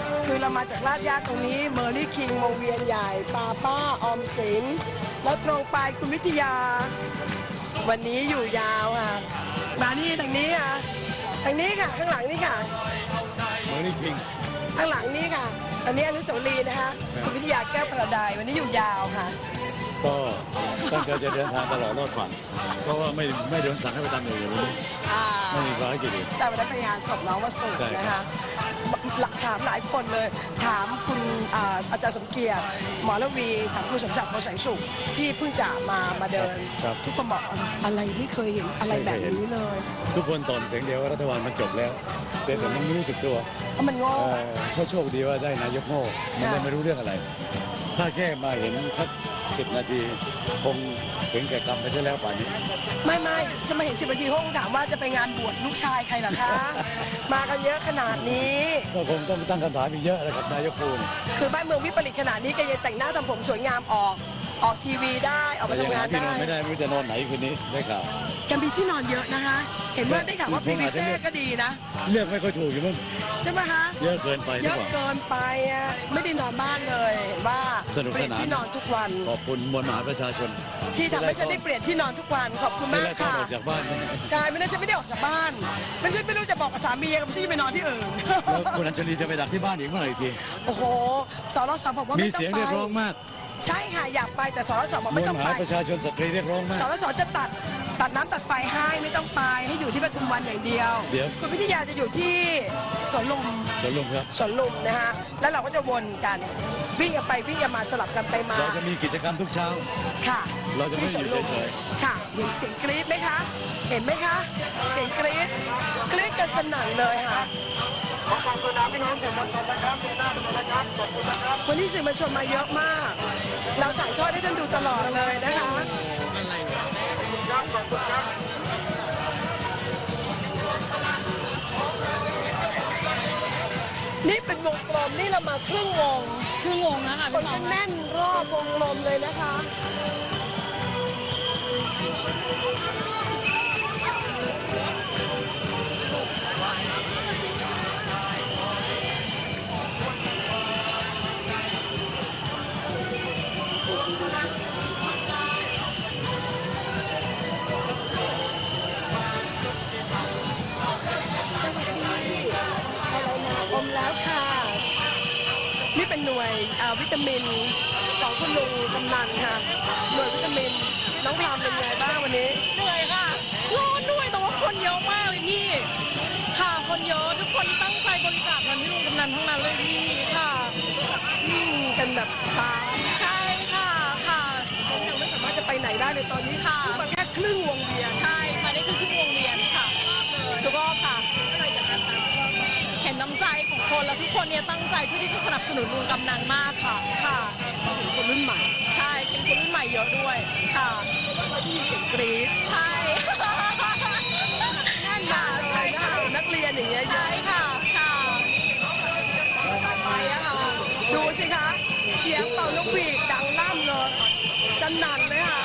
เรามาจากลาดย่าตรงนี้เมอร์ลี่คิงวงเวียนใหญ่ปาป้าออมสินแล้วตรงไปคุณวิทยาวันนี้อยู่ยาวค่ะมานี่ทางนี้ค่ะทางนี้ค่ะข้างหลังนี่ค่ะเมอร์ลี่คิงข้างหลังนี่ค่ะอันนี้อนุสาวรีย์นะคะคุณวิทยาแก้วประดายวันนี้อยู่ยาวค่ะก็ตั้งใจจะเดินทางตลอดรอดฝั่งเพราะว่าไม่ไม่โดนสั่งให้ไปตามหน่วยอย่างนี้อ่าไม่มีภารกิจอื่นใช่วันนั้นไปงานศพน้องวสุใช่ครับนะคะหลักถามหลายคนเลยถามคุณอ่าอาจารย์สมเกียรติหมอระวีถามคุณสมศักดิ์โพแสงสุขที่เพิ่งจะมามาเดินครับทุกคนบอกอะไรไม่เคยเห็นอะไรแบบนี้เลยทุกคนตอนเสียงเดียวว่ารัฐบาลมันจบแล้วแต่แต่มันไม่รู้สึกตัวเพราะมันโง่เอ่อเขาโชคดีว่าได้นายกโง่มันเลยไม่รู้เรื่องอะไร ถ้าแค่มาเห็นสักสิบนาทีคงถึงแก่กรรมไปได้แล้วป่านนี้ไม่ไม่จะมาเห็นสิบนาทีห้องถามว่าจะไปงานบวชลูกชายใครเหรอคะ มากันเยอะขนาดนี้ก็คงต้องตั้งคำถามอีกเยอะนะครับนายกปูนคือบ้านเมืองวิปริตขนาดนี้แกยังแต่งหน้าทำผมสวยงามออกออกทีวีได้ออกแต่มายังทำงาหาน ที่นได้อนไม่ได้ไม่รู้จะนอนไหนคืนนี้ได้ข่าวแกมีที่นอนเยอะนะคะ เห็นว่าได้ข่าวว่าพรีวิเซ่ก็ดีนะเลือกไม่ค่อยถูกอยู่มั้งใช่ไหมคะเยอะเกินไปหเยรืออะเปล่าเกินไปอ่ะไม่ได้นอนบ้านเลยเห็นว่าสนุกเปสลี่ยนนานที่นอนทุกวันขอบคุณมวลมหาประชาชนที่ทำให้ฉันได้เปลี่ยนที่นอนทุกวันขอบคุณไม่มากได้การค่ะออกจากบ้านใช่ไม่ได้ฉันไม่ได้ออกจากบ้านไม่ใช่ไม่รู้จะบอกกับสามีกับฉันจะไปนอนที่อื่นแล้วคุณอัญชลีจะไปดักที่บ้านอีกเมื่อไหร่อีกทีโอ้โหสรสบอกว่ามีไม่ต้องเสียงไปเรียกร้องมากใช่ค่ะอยากไปแต่สรสบอกมไม่วลต้องมไปหาประชาชนสตรีเรียกร้องมากสรสจะตัดตัดน้ำตัดไฟให้ไม่ต้องไปให้อยู่ที่ปทุมวันอย่างเดียวเดี๋ยวคุณวิทยาจะอยู่ที่สวนลุมสวนลุมครับสวนลุมนะฮะแล้วเราก็จะวนกันวิ่งกันไปวิ่งกันมาสลับกันไปมาเราจะมีกิจกรรมทุกเช้าค่ะเราจะไม่ที่สวนลุมอยู่เฉยค่ะเห็นเสียงกรี๊ดไหมคะ เห็นไหมคะ เสียงกรี๊ดกรี๊ดกันสนั่นเลยค่ะวันนี้สื่อมวลชนมาเยอะมาก เราถ่ายทอดให้ท่านดูตลอดเลยนะคะนี่เป็นวงกลมนี่เรามาครึ่งวงครึ่งวงแล้วค่ะคนพี่ปก็องแน่นรอบวงกลมเลยนะคะ สวัสดีอะไรนะอมแล้วค่ะ นี่เป็นหน่วยอ่าวิตามินของคุณลุงกำนันค่ะ หน่วยวิตามิน น้องพรามเป็นไงบ้างวันนี้เหนื่อยค่ะร้อนด้วยแต่ว่าคนเยอะมากเลยพี่ ค่ะคนเยอะทุกคนตั้งใจบริจาคเงินที่ลุงกำนันทั้งนั้นเลยพี่ค่ะวิ่งกันแบบตามใช่ค่ะค่ะยังไม่สามารถจะไปไหนได้เลยตอนนี้ค่ะเพิ่งมาแค่ครึ่งวงเวียนใช่มาได้คือครึ่งวงเวียนค่ะทุกรอบค่ะ เห็นน้ำใจของคนแล้วทุกคนเนี่ยตั้งใจเพื่อที่จะสนับสนุนลุงกำนันมากค่ะค่ะคนรุ่นใหม่ใช่เป็นคนรุ่นใหม่เยอะด้วยค่ะที่มีเสียงกรี๊ดใช่แน่นมาเลยนะคะนักเรียนอย่างเงี้ยเยใช่อะค่ะค่ะไปอะค่ะดูสิคะ เสียงเป่านกหวีดดังลั่นเลยสนั่นเลยค่ะ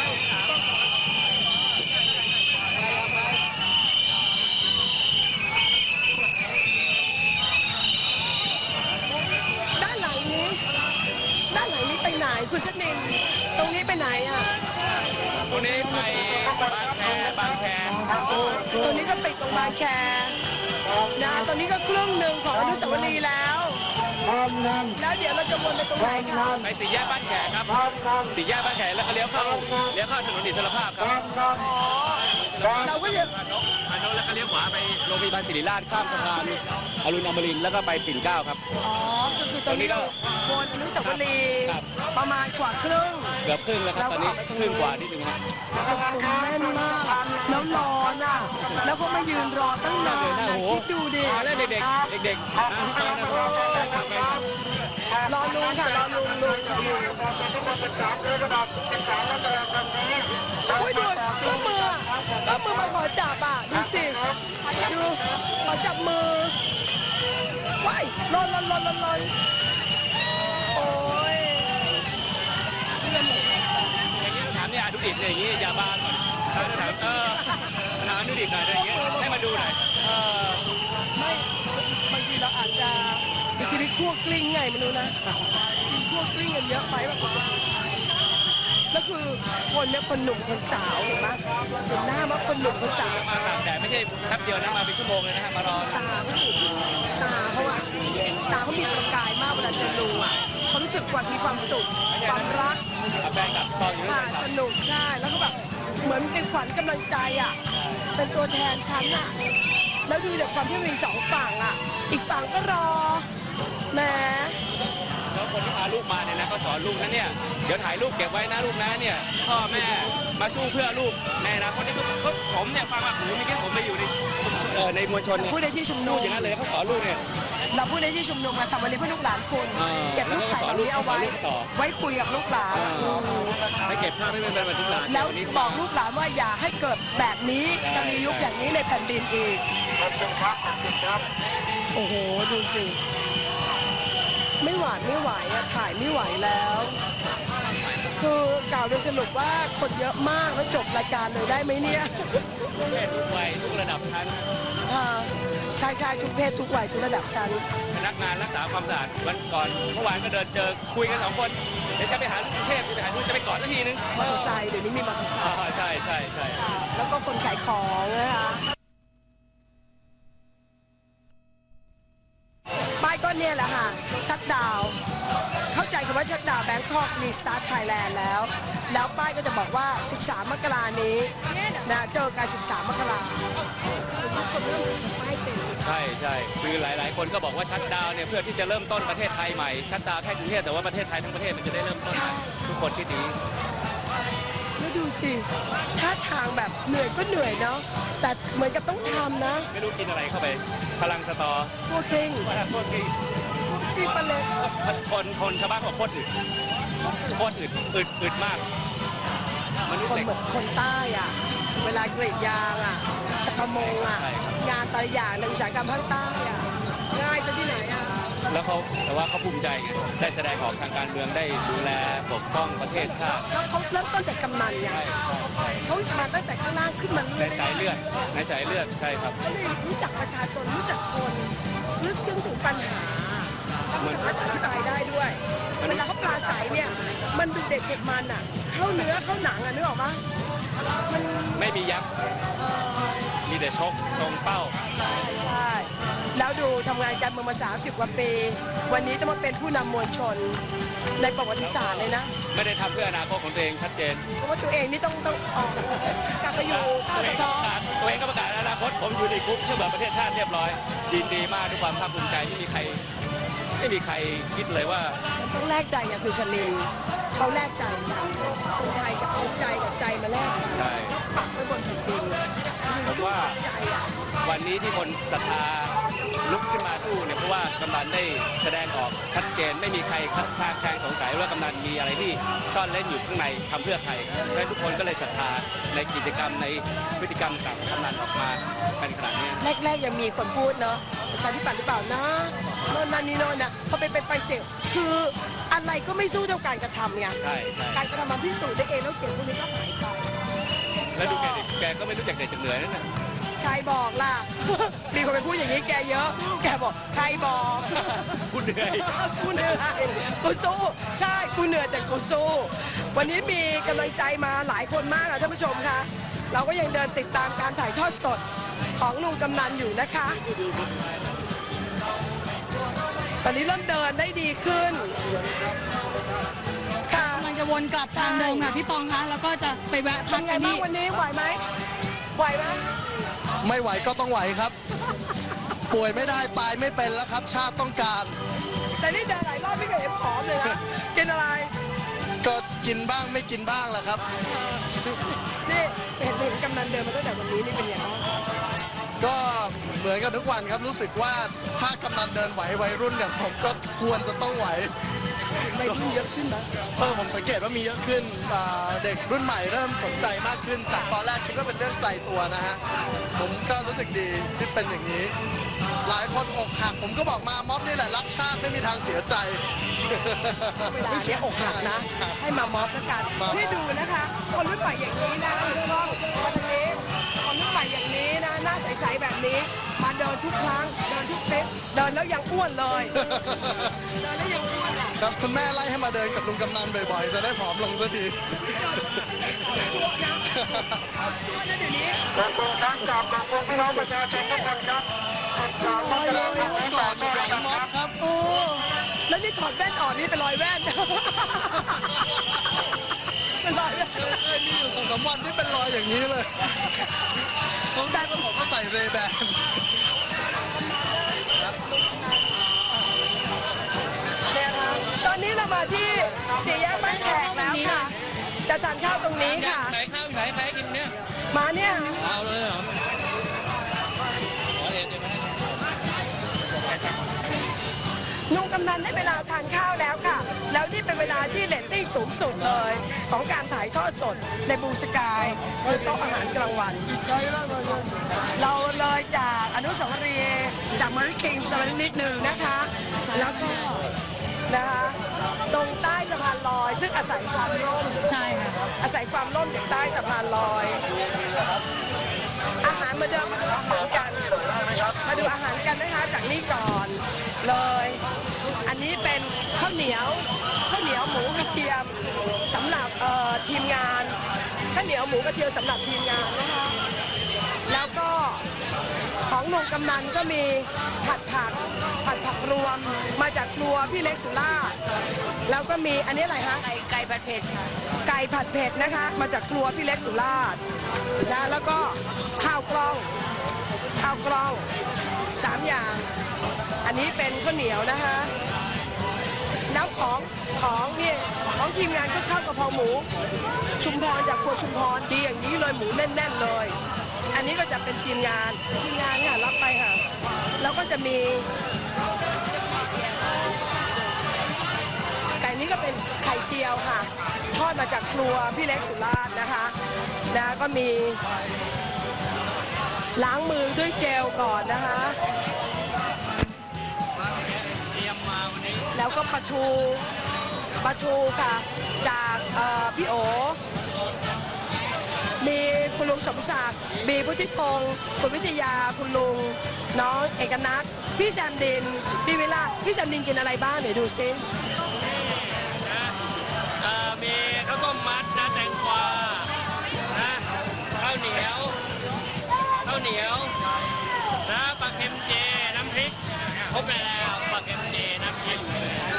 ด้านหลังนี้ ด้านหลังนี้ไปไหนคุณชนิน ตรงนี้ไปไหนอ่ะพรุ่งนี้ไปบางแคบางแคตรงนี้ก็ปิดตรงบางแคนะตอนนี้ก็ครึ่งหนึ่งของอนุสาวรีย์แล้ว แล้วเดี๋ยวเราจะวนไปตรงไหนคะไปสี่แยกบ้านแขกครับสี่แยกบ้านแขกแล้วก็เลี้ยวเข้าเลี้ยวเข้าถนนอิสรภาพครับเราก็จะพานกพานกแล้วก็เลี้ยวขวาไปโรงพยาบาลศิริราชข้ามสะพานอรุณอมรินทร์แล้วก็ไปปิ่นเกล้าครับอ๋อก็คือตรงนี้เราวนอนุสาวรีย์ครับประมาณกว่าครึ่งเกือบครึ่งแล้วครับตอนนี้ครึ่งกว่านิดนึงครับคนแน่นมาก แล้วรอน่ะ แล้วเขามายืนรอตั้งนานนะคิดดูดิมาแล้วเด็กๆเด็กๆอ่ะมาแล้วรอลุงค่ะ รอลุงลุงโอ้ยดูก็มือก็มือมาขอจับอ่ะ ดูสิ ดูขอจับมือว้ายลนลนลนลนลนโอ้ยอย่างนี้ถามเนี่ยอนุดิตเนี่ยอย่างนี้อย่าบานก่อนถามเออถามอนุดิตหน่อยอะไรอย่างเงี้ยให้มาดูหน่อยเออไม่บางทีเราอาจจะอิทธิฤทธิ์คั่วกลิ้งไงไม่รู้นะกินคั่วกลิ้งกันเยอะไปแบบแล้วคือคนเนี่ยคนหนุ่มคนสาวเห็นไหมเห็นหน้าว่าคนหนุ่มคนสาวมาตากแดดไม่ใช่แป๊บเดียวนะมาเป็นชั่วโมงเลยนะฮะมารอตาเขาสุดตาเขาอะตาเขามีประกายมากเวลาเจอลุงอะเขารู้สึกว่ามีความสุขความรักแฟนกับกองอยู่ด้วยค่ะกันสนุกใช่แล้วก็แบบเหมือนเป็นขวัญกำลังใจอะเป็นตัวแทนฉันอะแล้วดูจากความที่มีสองฝั่งอะอีกฝั่งก็รอแหมแล้วคนที่พาลูกมาเนี่ยนะก็สอนลูกนะเนี่ยเดี๋ยวถ่ายรูปเก็บไว้นะลูกนะเนี่ยพ่อแม่มาสู้เพื่อลูกในอนาคตนี่ก็ผมเนี่ยฟังมาหูเมื่อกี้ผมไปอยู่ในชุมชนเออในมวลชนเนี่ยพูดในที่ชุมนุพูมดอย่างนั้นเลยเขาสอนลูกเนี่ยเราพูดในที่ชุมนุมมาทำวันนี้เพื่อลูกหลานคุณเออเก็บรูปถ่ายเหล่านี้เอาไว้แล้วก็สอนลูกต่อไว้คุยกับลูกหลานให้เก็บภาพให้เป็นประวัติศาสตร์แล้วเดี๋ยนี้บอกลูกหลานว่าอย่าให้เกิดแบบนี้กันในยุคอย่างนี้ในแผ่นดินอีกโอ้โหดูสิไม่หวานไม่ไหวอะถ่ายไม่ไหวแล้ว คือกล่าวโดยสรุปว่าคนเยอะมากแล้วจบรายการเลยได้ไหมเนี่ยทุกเพศทุกวัยทุกระดับชั้นอ่าชายชายทุกเพศทุกวัยทุกระดับชั้นพนักงานรักษาความสะอาดวันก่อนเมื่อวานก็เดินเจอคุยกันสองคนเดี๋ยวจะไปหาลูกกรุงเทพจะไปหาลูกจะไปกอดสักทีนึงมอเตอร์ไซค์เดี๋ยวนี้มีมอเตอร์ไซอ่าค์ใช่ใช่ใช่แล้วก็คนขายของนะคะป้ายก็เนี่ยแหละค่ะชัดดาวน์เข้าใจคำว่าชัดดาวน์แบงคอกรีสตาร์ทไทยแลนด์แล้ว แล้วป้ายก็จะบอกว่า สิบสาม มกรานี้นะเจอกัน สิบสาม มกราคนเริ่มไม่เป็นใช่ใช่คือหลาย ๆ คนก็บอกว่าชัดดาวน์เนี่ยเพื่อที่จะเริ่มต้นประเทศไทยใหม่ชัดดาวน์แค่กรุงเทพแต่ว่าประเทศไทยทั้งประเทศมันจะได้เริ่มต้นใหม่ทุกคนที่ดีแล้วดูสิท่าทางแบบเหนื่อยก็เหนื่อยเนาะแต่เหมือนกับต้องทำนะไม่รู้กินอะไรเข้าไปพลังสตอพวกคลิงว่าโคตรดีที่ปลาเล็กคนคนชาวบ้านบอกโคตรอึดโคตรอึดอึดอึดมากมนุษย์คนเหล็กเหมือนคนใต้อ่ะเวลากรีดยางอ่ะจะประมงอ่ะใช่ครับงานแต่ละอย่างในอุตสาหกรรมภาคใต้อ่ะง่ายซะที่ไหนอ่ะแล้วเขาแต่ว่าเขาภูมิใจไงได้แสดงออกทางการเมืองได้ดูแลปกป้องประเทศชาติแล้วเขาเริ่มต้นจากกำนันไงใช่เขามาตั้งแต่ข้างล่างขึ้นมาในเรื่อยสายเลือดในสายเลือดใช่ครับเขาเลยรู้จักประชาชนรู้จักคนลึกซึ้งถึงปัญหาแล้วก็สามารถอธิบายได้ด้วยเวลาเขาปลาใสเนี่ยมันดูเด็ดเผ็ดมันอ่ะเข้าเนื้อเข้าหนังอ่ะนึกออกปะมันไม่มียับเอ่อมีแต่ชกตรงเป้าใช่ใช่แล้วดูทำงานการเมืองมาสามสิบกว่าปี วันนี้ต้องมาเป็นผู้นำมวลชนในประวัติศาสตร์เลยนะไม่ได้ทำเพื่ออนาคตของตัวเองชัดเจนเพราะว่าตัวเองนี่ต้องต้องออกกลับไปอยู่ภาคตัวเอสะงก็ท้อประกาศตัวเองก็ประกาศอนาคตผมอยู่ในกรุ๊ปเพื่อเบื่อประเทศชาติเรียบร้อยยินดีมากด้วยความภาคภูมิใจไม่มีใครไม่มีใครคิดเลยว่าต้องแลกใจไงคุณชลินเขาแลกใจกันคนไทยกับเอาใจกับใจมาแลกกันใช่ปักไว้บนแผ่นดินผมว่าใจอ่ะวันนี้ที่คนศรัทธาลุกขึ้นมาสู้เนี่ยเพราะว่ากำนันได้แสดงออกชัดเจนไม่มีใครคลางแคลงสงสัยว่ากำนันมีอะไรที่ซ่อนเล่นอยู่ข้างในทำเพื่อใครและทุกคนก็เลยศรัทธาในกิจกรรมในพฤติกรรมต่างๆกำนันออกมาเป็นขนาดนี้แรกๆยังมีคนพูดเนาะประชาธิปัตย์หรือเปล่านะโน่นนั่นนี่โน่นนะพอไปไปไปเสียงคืออะไรก็ไม่สู้เท่าการกระทำไงใช่ใช่การกระทำมันพิสูจน์ได้เองแล้วเสียงพวกนี้ก็หายไปแล้วดูแกดิแกก็ไม่รู้จักเด็ดจากเหนือนั่นน่ะใครบอกล่ะ มีคนไปพูดอย่างนี้แกเยอะ แกบอกใครบอกพูดเหนื่อยกูเหนื่อยกูสู้ใช่กูเหนื่อยแต่กูสู้วันนี้มีกำลังใจมาหลายคนมากอะท่านผู้ชมคะเราก็ยังเดินติดตามการถ่ายทอดสดของลุงกำนันอยู่นะคะ ตอนนี้เริ่มเดินได้ดีขึ้นค่ะกำลังจะวนกลับทางเดิมค่ะพี่ปองคะแล้วก็จะไปแวะพัเป็กนไงกันบ้างที่วันนี้ไหวไหมไหวไหมไม่ไหวก็ต้องไหวครับ ป่วยไม่ได้ตายไม่เป็นแล้วครับ ชาติต้องการแต่นี่เดินหลายรอบไม่เคยเห็นผอมเลยนะกินอะไรก็กินบ้างไม่กินบ้างแหละครับนี่เห็นเห็นกำนันเดินมาตั้งแต่วันนี้นี่เป็นยังไงบ้างก็เหมือนกันทุกวันครับรู้สึกว่าถ้ากำนันเดินไหววัยรุ่นอย่างผมก็ควรจะต้องไหวไม่รุ่นเยอะขึ้นนะเออผมสังเกตว่ามีเยอะขึ้นอ่าเด็กรุ่นใหม่เริ่มสนใจมากขึ้น จากตอนแรกคิดว่าเป็นเรื่องไกลตัวนะฮะผมก็รู้สึกดีที่เป็นอย่างนี้ หลายคนอกหักผมก็บอกมาม็อบนี่แหละรักชาติไม่มีทางเสียใจเวลาเนี้ยอกหักนะ ให้มาม็อบแล้วกันนี่ดูนะคะ คนรุ่นใหม่อย่างนี้นะถูกต้องมาทางนี้คนรุ่นใหม่อย่างนี้นะหน้าใสๆแบบนี้ มาเดินทุกครั้งเดินทุกคลิปเดินนแล้วยังอ้วนเลยเดินแล้วยังอ้วนอ่ะครับคุณแม่ไล่ให้มาเดินกับลุงกำนันบ่อยๆจะได้ผอมลงสักทีช่วงนะช่วงนะเดี๋ยวนี้ขอบคุณทั้งกับขอบคุณพี่น้องประชาชนทุกคนครับสิบสามมกราคมนี้ต่อสู้กันครับครับโอ้แล้วนี่ถอดแว่นออกนี่เป็นรอยแว่นเป็นรอยแว่นเคยเคยมีอยู่สองสามวันที่เป็นรอยอย่างนี้เลยต้องได้ก็ผมก็ใส่เรย์แบนเนี่ยนะตอนนี้เรามาที่สี่แยกบ้านแขกแล้วค่ะ จะทานข้าวตรงนี้ค่ะไหนข้าวไหนใครกินเนี่ยมาเนี่ยเอาเลยเหรอขอเองได้ไหมลุงกำนันได้เวลาทานข้าวแล้วค่ะ แล้วนี่เป็นเวลาที่เรตติ้งสูงสุดเลย ของการถ่ายทอดสดในบูสกายคือโต๊ะอาหารกลางวัน เราเลยจากอนุสาวรีย์จากมาริคิงสวัสดีนิดหนึ่งนะคะ แล้วก็นะคะตรงใต้สะพานลอย ซึ่งอาศัยความร่มใช่ค่ะอาศัยความร่มจากใต้สะพานลอย อาหารมาเดิมมาดูอาหารกัน มาดูอาหารกันนะคะจากนี่ก่อนเลย อันนี้เป็นข้าวเหนียวข้าวเหนียวหมูกระเทียมสำหรับเอ่อทีมงานข้าวเหนียวหมูกระเทียมสำหรับทีมงานนะคะแล้วก็ของลุงกำนันก็มีผัดผักผัดผักรวมมาจากครัวพี่เล็กสุราษฎร์แล้วก็มีอันนี้อะไรคะไก่ไก่ผัดเผ็ดค่ะไก่ผัดเผ็ดนะคะมาจากครัวพี่เล็กสุราษฎร์นะแล้วก็ข้าวกล้องข้าวกล้องสามอย่าง อันนี้เป็นข้าวเหนียวนะคะแล้วของของนี่ของทีมงานก็ข้าวกะเพราหมู ชุมพรจากครัวชุมพรดีอย่างนี้เลยหมูแน่นๆเลย อันนี้ก็จะเป็นทีมงานทีมงานค่ะรับไปค่ะแล้วก็จะมีไก่นี้ก็เป็นไข่เจียวค่ะ ทอดมาจากครัวพี่เล็กสุราษฎร์นะคะแล้วก็มีล้างมือด้วยเจลก่อนนะคะแล้วก็ปลาทูปลาทูค่ะจากเอ่อพี่โอมีคุณลุงสมศักดิ์มีพุทธิพงศ์คุณวิทยาคุณลุงน้องเอกนัทพี่แซมดินพี่วิลาพี่แซมดินกินอะไรบ้างเดี๋ยวดูซิมีข้าวต้มมัดนะแตงกวานะข้าวเหนียวข้าวเหนียวนะปลาเค็มเจน้ำพริกครบแล้วปลาเค็มเจน้ำพริก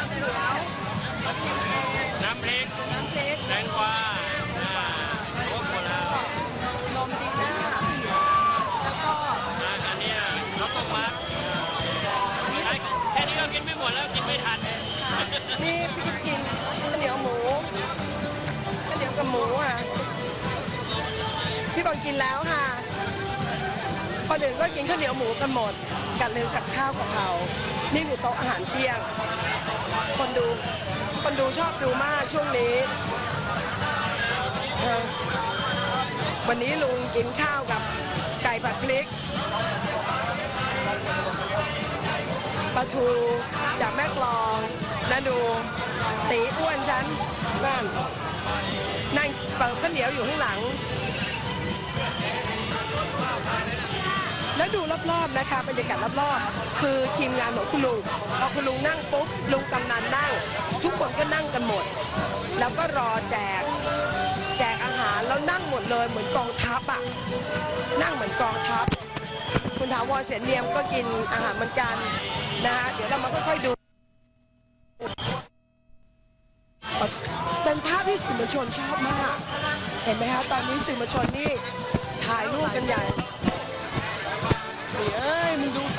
น้ำพริกแตงกวาครบหมดแล้วนมดีน่าแล้วก็อันนี้ข้าวต้มมัดแค่นี้ก็กินไม่หมดแล้วกินไม่ทันนี่พี่กินข้าวเหนียวหมูข้าวเหนียวกับหมูอ่ะพี่บอลกินแล้วค่ะคนอื่นก็กินข้าวเหนียวหมูกันหมดกันเลยกับข้าวกับเรานี่คือโต๊ะอาหารเที่ยงคนดูคนดูชอบดูมากช่วงนี้เออวันนี้ลุงกินข้าวกับไก่ผัดพริกปลาทูจากแม่กลองนะดูตีอ้วนฉันนั่นนั่งเปิดข้าวเหนียวอยู่ข้างหลัง แล้วดูรอบๆนะคะบรรยากาศรอบๆคือทีมงานของคุณลุงพอคุณลุงนั่งปุ๊บลุงกำนันนั่ง ทุกคนก็นั่งกันหมด แล้วก็รอแจกแจกอาหารแล้วนั่งหมดเลยเหมือนกองทัพอ่ะนั่งเหมือนกองทัพคุณถาวรเสนเนียมก็กินอาหารเหมือนกันนะฮะเดี๋ยวเรามาค่อยๆดูเป็นภาพที่สื่อมวลชนชอบมากเห็นไหมคะตอนนี้สื่อมวลชนนี่ถ่ายรูปกันใหญ่เอ้ยมึงดู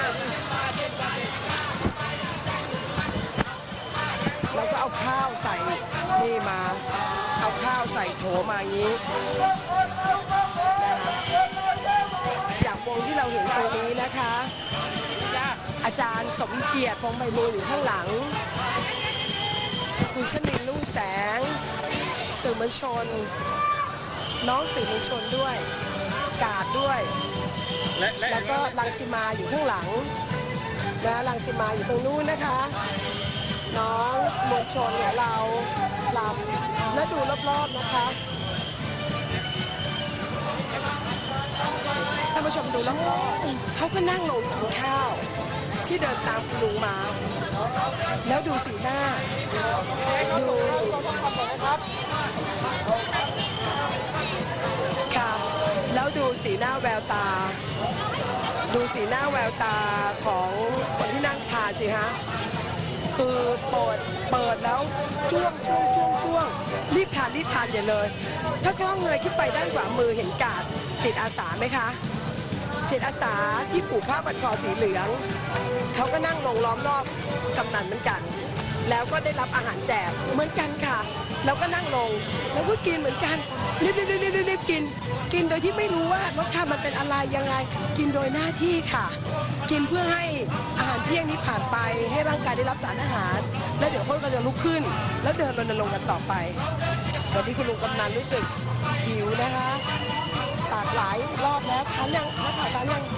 แล้วก็เอาข้าวใส่นี่มาเอาข้าวใส่โถมาอย่างนี้จากวงที่เราเห็นตรงนี้นะคะอาจารย์สมเกียรติพงษ์ไพบูลย์อยู่ข้างหลังคุณชนินลุ่งแสงสื่อมวลชนน้องสื่อมวลชนด้วยกาดด้วยแล้วก็รังสีมาอยู่ข้างหลังนะรังสีมาอยู่ตรงนู้นนะคะ น้องมวลชนของเราลำและดูรอบๆนะคะท่านผู้ชมดูรอบๆเขาก็นั่งลงกินข้าวที่เดินตามคุณลุงมา แล้วดูสีหน้าดูค่ะแล้วดูสีหน้าแววตา ดูสีหน้าแววตาของคนที่นั่งทานสิฮะคือเปิดเปิดแล้วจ้วงจ้วงจ้วงจ้วงรีบทานรีบทานอย่าเลย ถ้ากล้องเงยขึ้นไปด้านขวามือเห็นกาดจิตอาสาไหมคะจิตอาสาที่ผูกผ้าพันคอสีเหลืองเขาก็นั่งลงล้อมรอบกำนันเหมือนกัน แล้วก็ได้รับอาหารแจกเหมือนกันค่ะแล้วก็นั่งลงแล้วก็กินเหมือนกันรีบรีบรีบรีบรีบกินกินโดยที่ไม่รู้ว่ารสชาติมันเป็นอะไรยังไงกินโดยหน้าที่ค่ะ กินเพื่อให้อาหารเที่ยงนี้ผ่านไปให้ร่างกายได้รับสารอาหารแล้วเดี๋ยวเขาก็จะลุกขึ้นแล้วเดินรณรงค์กันต่อไปวันนี้คุณลุงกำนันรู้สึกหิวนะคะตัดหลายรอบแล้วทานยังนะคะทานยัง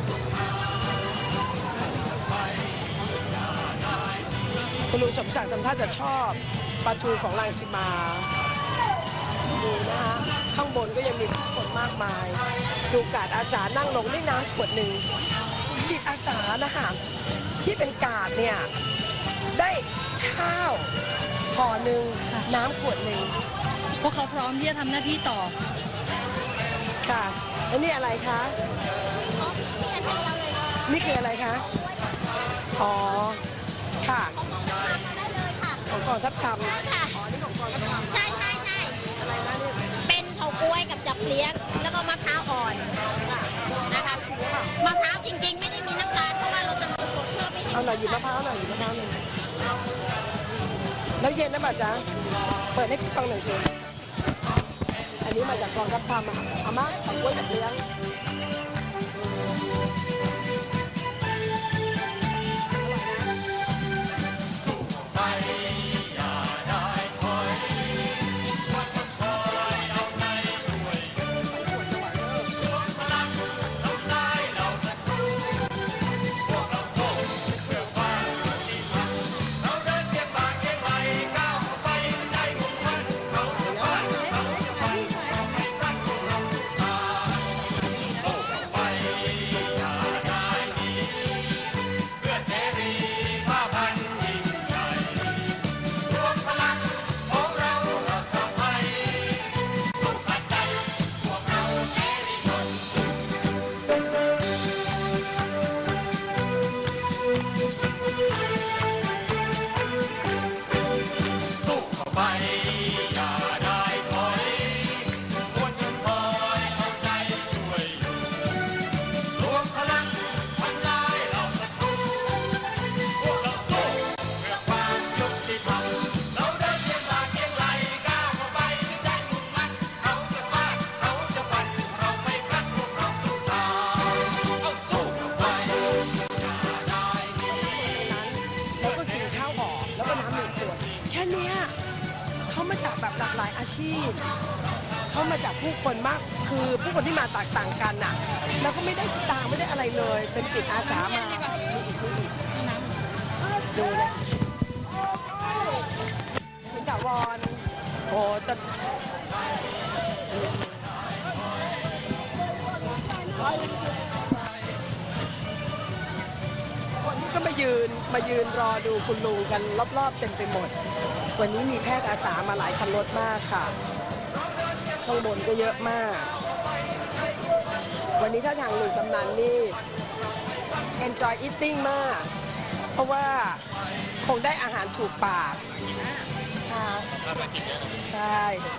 คุณลุงสมศักดิ์ทำท่าจะชอบปลาทูของรังสิมาดูนะคะข้างบนก็ยังมีผู้คนมากมายดูกาดอาสานั่งลงได้น้ำขวดหนึ่งจิตอาสานะคะที่เป็นกาดเนี่ยได้ข้าวห่อหนึ่งน้ำขวดหนึ่งเพราะเขาพร้อมที่จะทำหน้าที่ต่อค่ะแล้วนี่อะไรคะนี่คืออะไรคะอ๋อค่ะของกองทัพธรรมอ๋อนี่ของกองทัพธรรมใช่ใช่ใช่อะไรนะนี่เป็นเฉาก๊วยกับจับเลี้ยงแล้วก็มะพร้าวอ่อนนะคะมะพร้าวจริงๆไม่ได้มีน้ำตาลเพราะว่าเราทำสดเพื่อไม่ให้เอาหน่อยหยิบมะพร้าวหน่อยหยิบมะพร้าวหน่อยแล้วเย็นนะบ่าจ๊ะเปิดให้พี่ฟังหน่อยสิอันนี้มาจากกองทัพธรรมอะเอามาเฉาก๊วยจับเลี้ยงอาชีพเขามาจากผู้คนมากคือผู้คนที่มาแตกต่างกันน่ะแล้วก็ไม่ได้สตางค์ไม่ได้อะไรเลยเป็นจิตอาสามาดูเลยคุณถาวรโอ้จะคนที่ก็มายืนมายืนรอดูคุณลุงกันรอบๆเต็มไปหมดวันนี้มีแพทย์อาสามาหลายคันรถมากค่ะข้างบนก็เยอะมากวันนี้ถ้าทางลุงกำนันนี่ enjoy eating มากเพราะว่าคงได้อาหารถูกปากค่ะใช่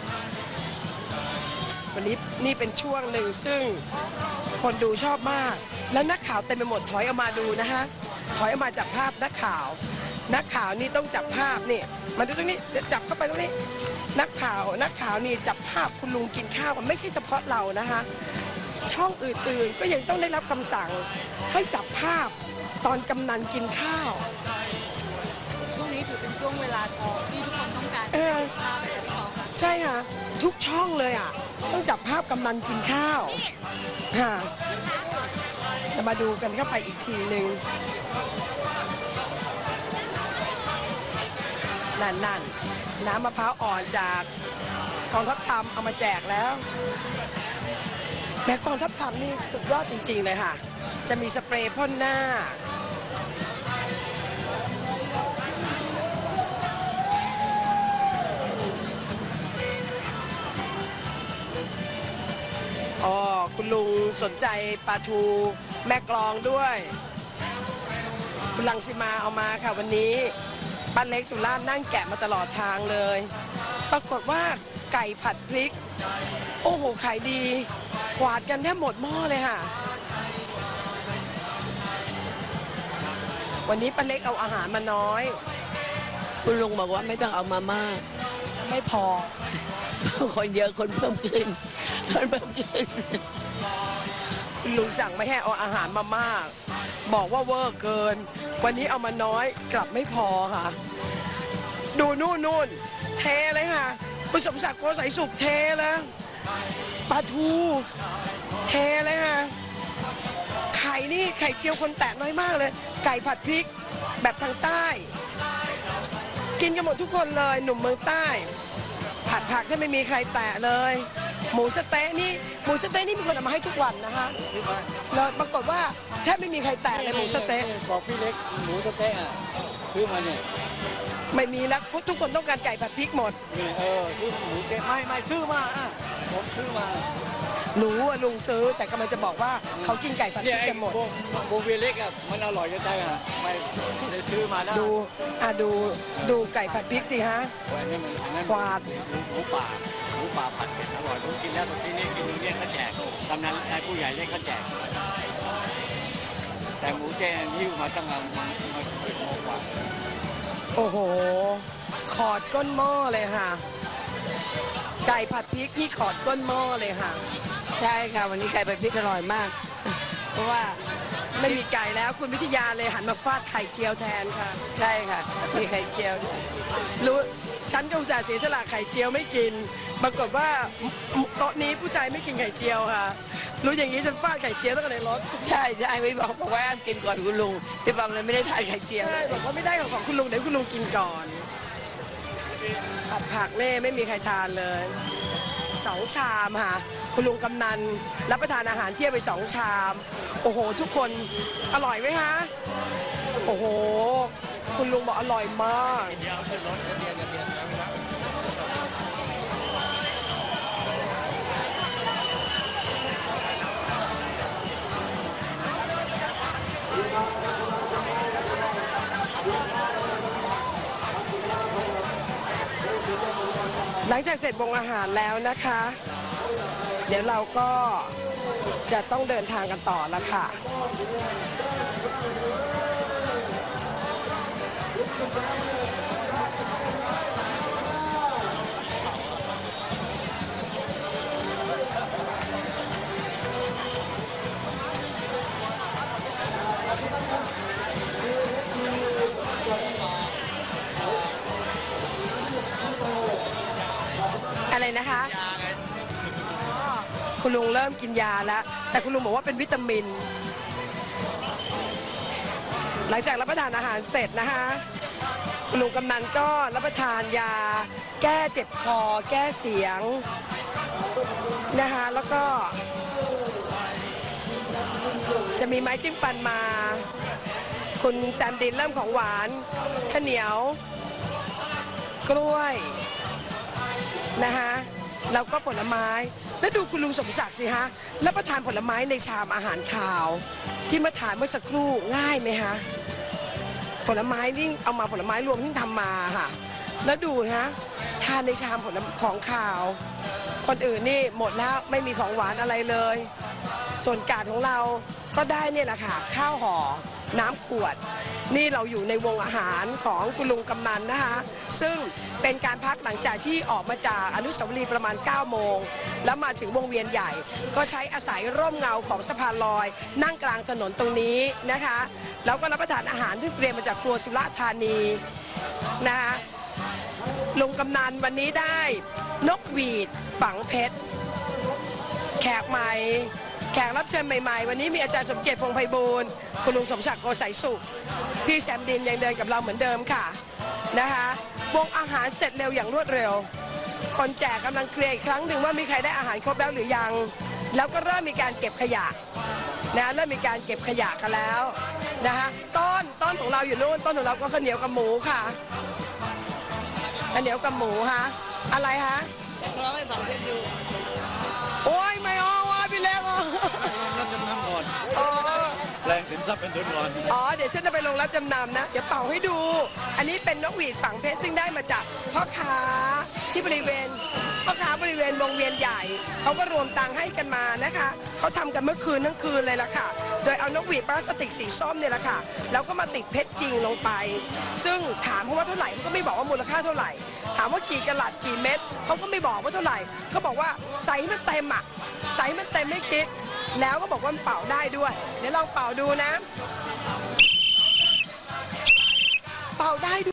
วันนี้นี่เป็นช่วงหนึ่งซึ่งคนดูชอบมากแล้วนักข่าวเต็มไปหมดถอยออกมาดูนะฮะถอยออกมาจับภาพนักข่าวนักข่าวนี่ต้องจับภาพนี่มาดูตรงนี้จับเข้าไปตรงนี้นักข่าวนักข่าวนี่จับภาพคุณลุงกินข้าวมันไม่ใช่เฉพาะเรานะคะช่องอื่นๆก็ยังต้องได้รับคำสั่งให้จับภาพตอนกำนันกินข้าวช่วงนี้ถือเป็นช่วงเวลาทองที่ทุกคนต้องการภาพแบบนี้ใช่ค่ะทุกช่องเลยอ่ะต้องจับภาพกำนันกินข้าวค่ะจะมาดูกันเข้าไปอีกทีหนึ่งนั่นนั่นน้ำมะพร้าวอ่อนจากกองทัพธรรมเอามาแจกแล้วแม้กองทัพธรรมนี่สุดยอดจริงๆเลยค่ะจะมีสเปรย์พ่นหน้าสนใจปลาทูแม่กลองด้วยคุณลังสิมาเอามาค่ะวันนี้ป้าเล็กสุราษฎร์นั่งแกะมาตลอดทางเลย ปรากฏว่าไก่ผัดพริกโอ้โหขายดีขวาดกันแทบหมดหม้อเลยค่ะวันนี้ป้าเล็กเอาอาหารมาน้อยคุณลุงบอกว่าไม่ต้องเอามามากไม่พอคนเยอะคนเพิ่มขึ้นคนเพิ่มขึ้นคุณลุงสั่งไม่ให้เอาอาหารมามากบอกว่าเวอร์เกินวันนี้เอามาน้อยกลับไม่พอค่ะดูนู่นนู่นเทเลยค่ะคุณสมศักดิ์โกสัยสุขเทแล้วปลาทูเทเลยค่ะไข่นี่ไข่เจียวคนแตะน้อยมากเลยไก่ผัดพริกแบบทางใต้กินกันหมดทุกคนเลยหนุ่มเมืองใต้ผัดผักถ้าไม่มีใครแตะเลยหมูสะเต๊ะนี่หมูสะเต๊ะนี่มีคนเอามาให้ทุกวันนะคะแล้วปรากฏว่าแทบไม่มีใครแตะเลยหมูสะเต๊ะบอกพี่เล็กหมูสะเต๊ะอ่ะซื้อมาเนี่ยไม่มีแล้วทุกคนต้องการไก่ผัดพริกหมดเออซื้อหมูเต๊ะไม่ไม่ซื้อมาอ่ะผมซื้อมารู้ว่าลุงซื้อแต่กำลังจะบอกว่าเขากินไก่ผัดพริกกันหมดวงเวียนเล็กอ่ะมันอร่อยจะตายอ่ะไม่ได้ซื้อมาแล้วดูอ่ะดูดูไก่ผัดพริกสิฮะควาดหมูป่าหมูป่าผัดเผ็ดอร่อยผมกินแล้วตรงที่นี่กินตรงนี้เขาแจกกำนันผู้ใหญ่เล็กเขาแจกแต่หมูแจงหิ้วมาตั้งมามาสิบโมงกว่าโอ้โหขอดก้นหม้อเลยค่ะไก่ผัดพริกที่ขอดก้นหม้อเลยค่ะใช่ค่ะวันนี้ไก่ผัดพริกอร่อยมากเพราะว่าไม่มีไก่แล้วคุณวิทยาเลยหันมาฟาดไข่เจียวแทนค่ะใช่ค่ะมีไข่เจียวรู้ฉันก็อุตส่าห์เสียสละไข่เจียวไม่กินปรากฏว่าโต๊ะนี้ผู้ชายไม่กินไข่เจียวค่ะรู้อย่างนี้ฉันฟาดไข่เจียวตั้งแต่ในรถใช่ใช่ไม่บอกบอกว่ากินก่อนคุณลุงพี่บังเลยไม่ได้ทานไข่เจียวใช่บอกว่าไม่ได้ของคุณลุงเดี๋ยวคุณลุงกินก่อนผัดผักเน่ไม่มีใครทานเลยสองชามค่ะคุณลุงกำนันรับประทานอาหารเที่ยงไปสองชามโอ้โหทุกคนอร่อยไหมคะโอ้โหคุณลุงบอกอร่อยมากหลังจากเสร็จวงอาหารแล้วนะคะเดี๋ยวเราก็จะต้องเดินทางกันต่อแล้วค่ะอะไรนะคะคุณลุงเริ่มกินยาแล้วแต่คุณลุงบอกว่าเป็นวิตามินหลังจากรับประทานอาหารเสร็จนะคะคุณลุงกำนันก็รับประทานยาแก้เจ็บคอแก้เสียงนะคะแล้วก็จะมีไม้จิ้มฟันมาคุณแซมดินเริ่มของหวานข้าวเหนียวกล้วยนะคะแล้วก็ผลไม้แล้วดูคุณลุงสมศักดิ์สิฮะรับประทานผลไม้ในชามอาหารคาวที่มาทานเมื่อสักครู่ง่ายไหมฮะผลไม้นี่เอามาผลไม้รวมที่ทำมาค่ะแล้วดูฮะทานในชามผลของคาวคนอื่นนี่หมดแล้วไม่มีของหวานอะไรเลยส่วนกาดของเราก็ได้เนี่ยแหละค่ะข้าวห่อน้ำขวดนี่เราอยู่ในวงอาหารของคุณลุงกำนันนะคะซึ่งเป็นการพักหลังจากที่ออกมาจากอนุสาวรีย์ประมาณเก้าโมงแล้วมาถึงวงเวียนใหญ่ก็ใช้อาศัยร่มเงาของสะพานลอยนั่งกลางถนนตรงนี้นะคะแล้วก็รับประทานอาหารที่เตรียมมาจากครัวสุราษฎร์ธานีนะคะลุงกำนันวันนี้ได้นกหวีดฝังเพชรแขกใหม่แขกรับเชิญใหม่ๆวันนี้มีอาจารย์สมเกียรติพงษ์ไพบูลย์คุณลุงสมศักดิ์โกสัยสุขพี่แซมดินยังเดินกับเราเหมือนเดิมค่ะนะคะวงอาหารเสร็จเร็วอย่างรวดเร็วคนแจกกำลังเคลียร์อีกครั้งหนึ่งว่ามีใครได้อาหารครบแล้วหรือยังแล้วก็เริ่มมีการเก็บขยะนะเริ่มมีการเก็บขยะกันแล้วนะคะต้นต้นของเราอยู่นู่นต้นของเราก็ข้าวเหนียวกับหมูค่ะข้าวเหนียวกับหมูฮะอะไรฮะโอ้ยไม่เอาว่ะพี่เล็กอ๋อรับจำนำก่อนอ๋อแปลงสินทรัพย์เป็นทุนก่อนอ๋อเดี๋ยวฉันจะไปลงรับจำนำนะเดี๋ยวเป่าให้ดู อันนี้เป็นนกหวีดฝังเพชรซึ่งได้มาจากพ่อค้าที่บริเวณพ่อค้าบริเวณวงเวียนใหญ่เขาก็รวมตังค์ให้กันมานะคะเขาทำกันเมื่อคืนทั้งคืนเลยล่ะค่ะโดยเอานกหวีดพลาสติกสีส้มเนี่ยแหละค่ะแล้วก็มาติดเพชรจริงลงไป ซึ่งถามเขาว่าเท่าไหร่เขาก็ไม่บอกว่ามูลค่าเท่าไหร่ถามว่ากี่กะลัดกี่เม็ดเขาก็ไม่บอกว่าเท่าไหร่เขาบอกว่าใส่มันเต็มอ่ะใส่มันเต็มไม่คิดแล้วก็บอกว่ามันเป่าได้ด้วยเดี๋ยวลองเป่าดูนะเป่าได้ด้วย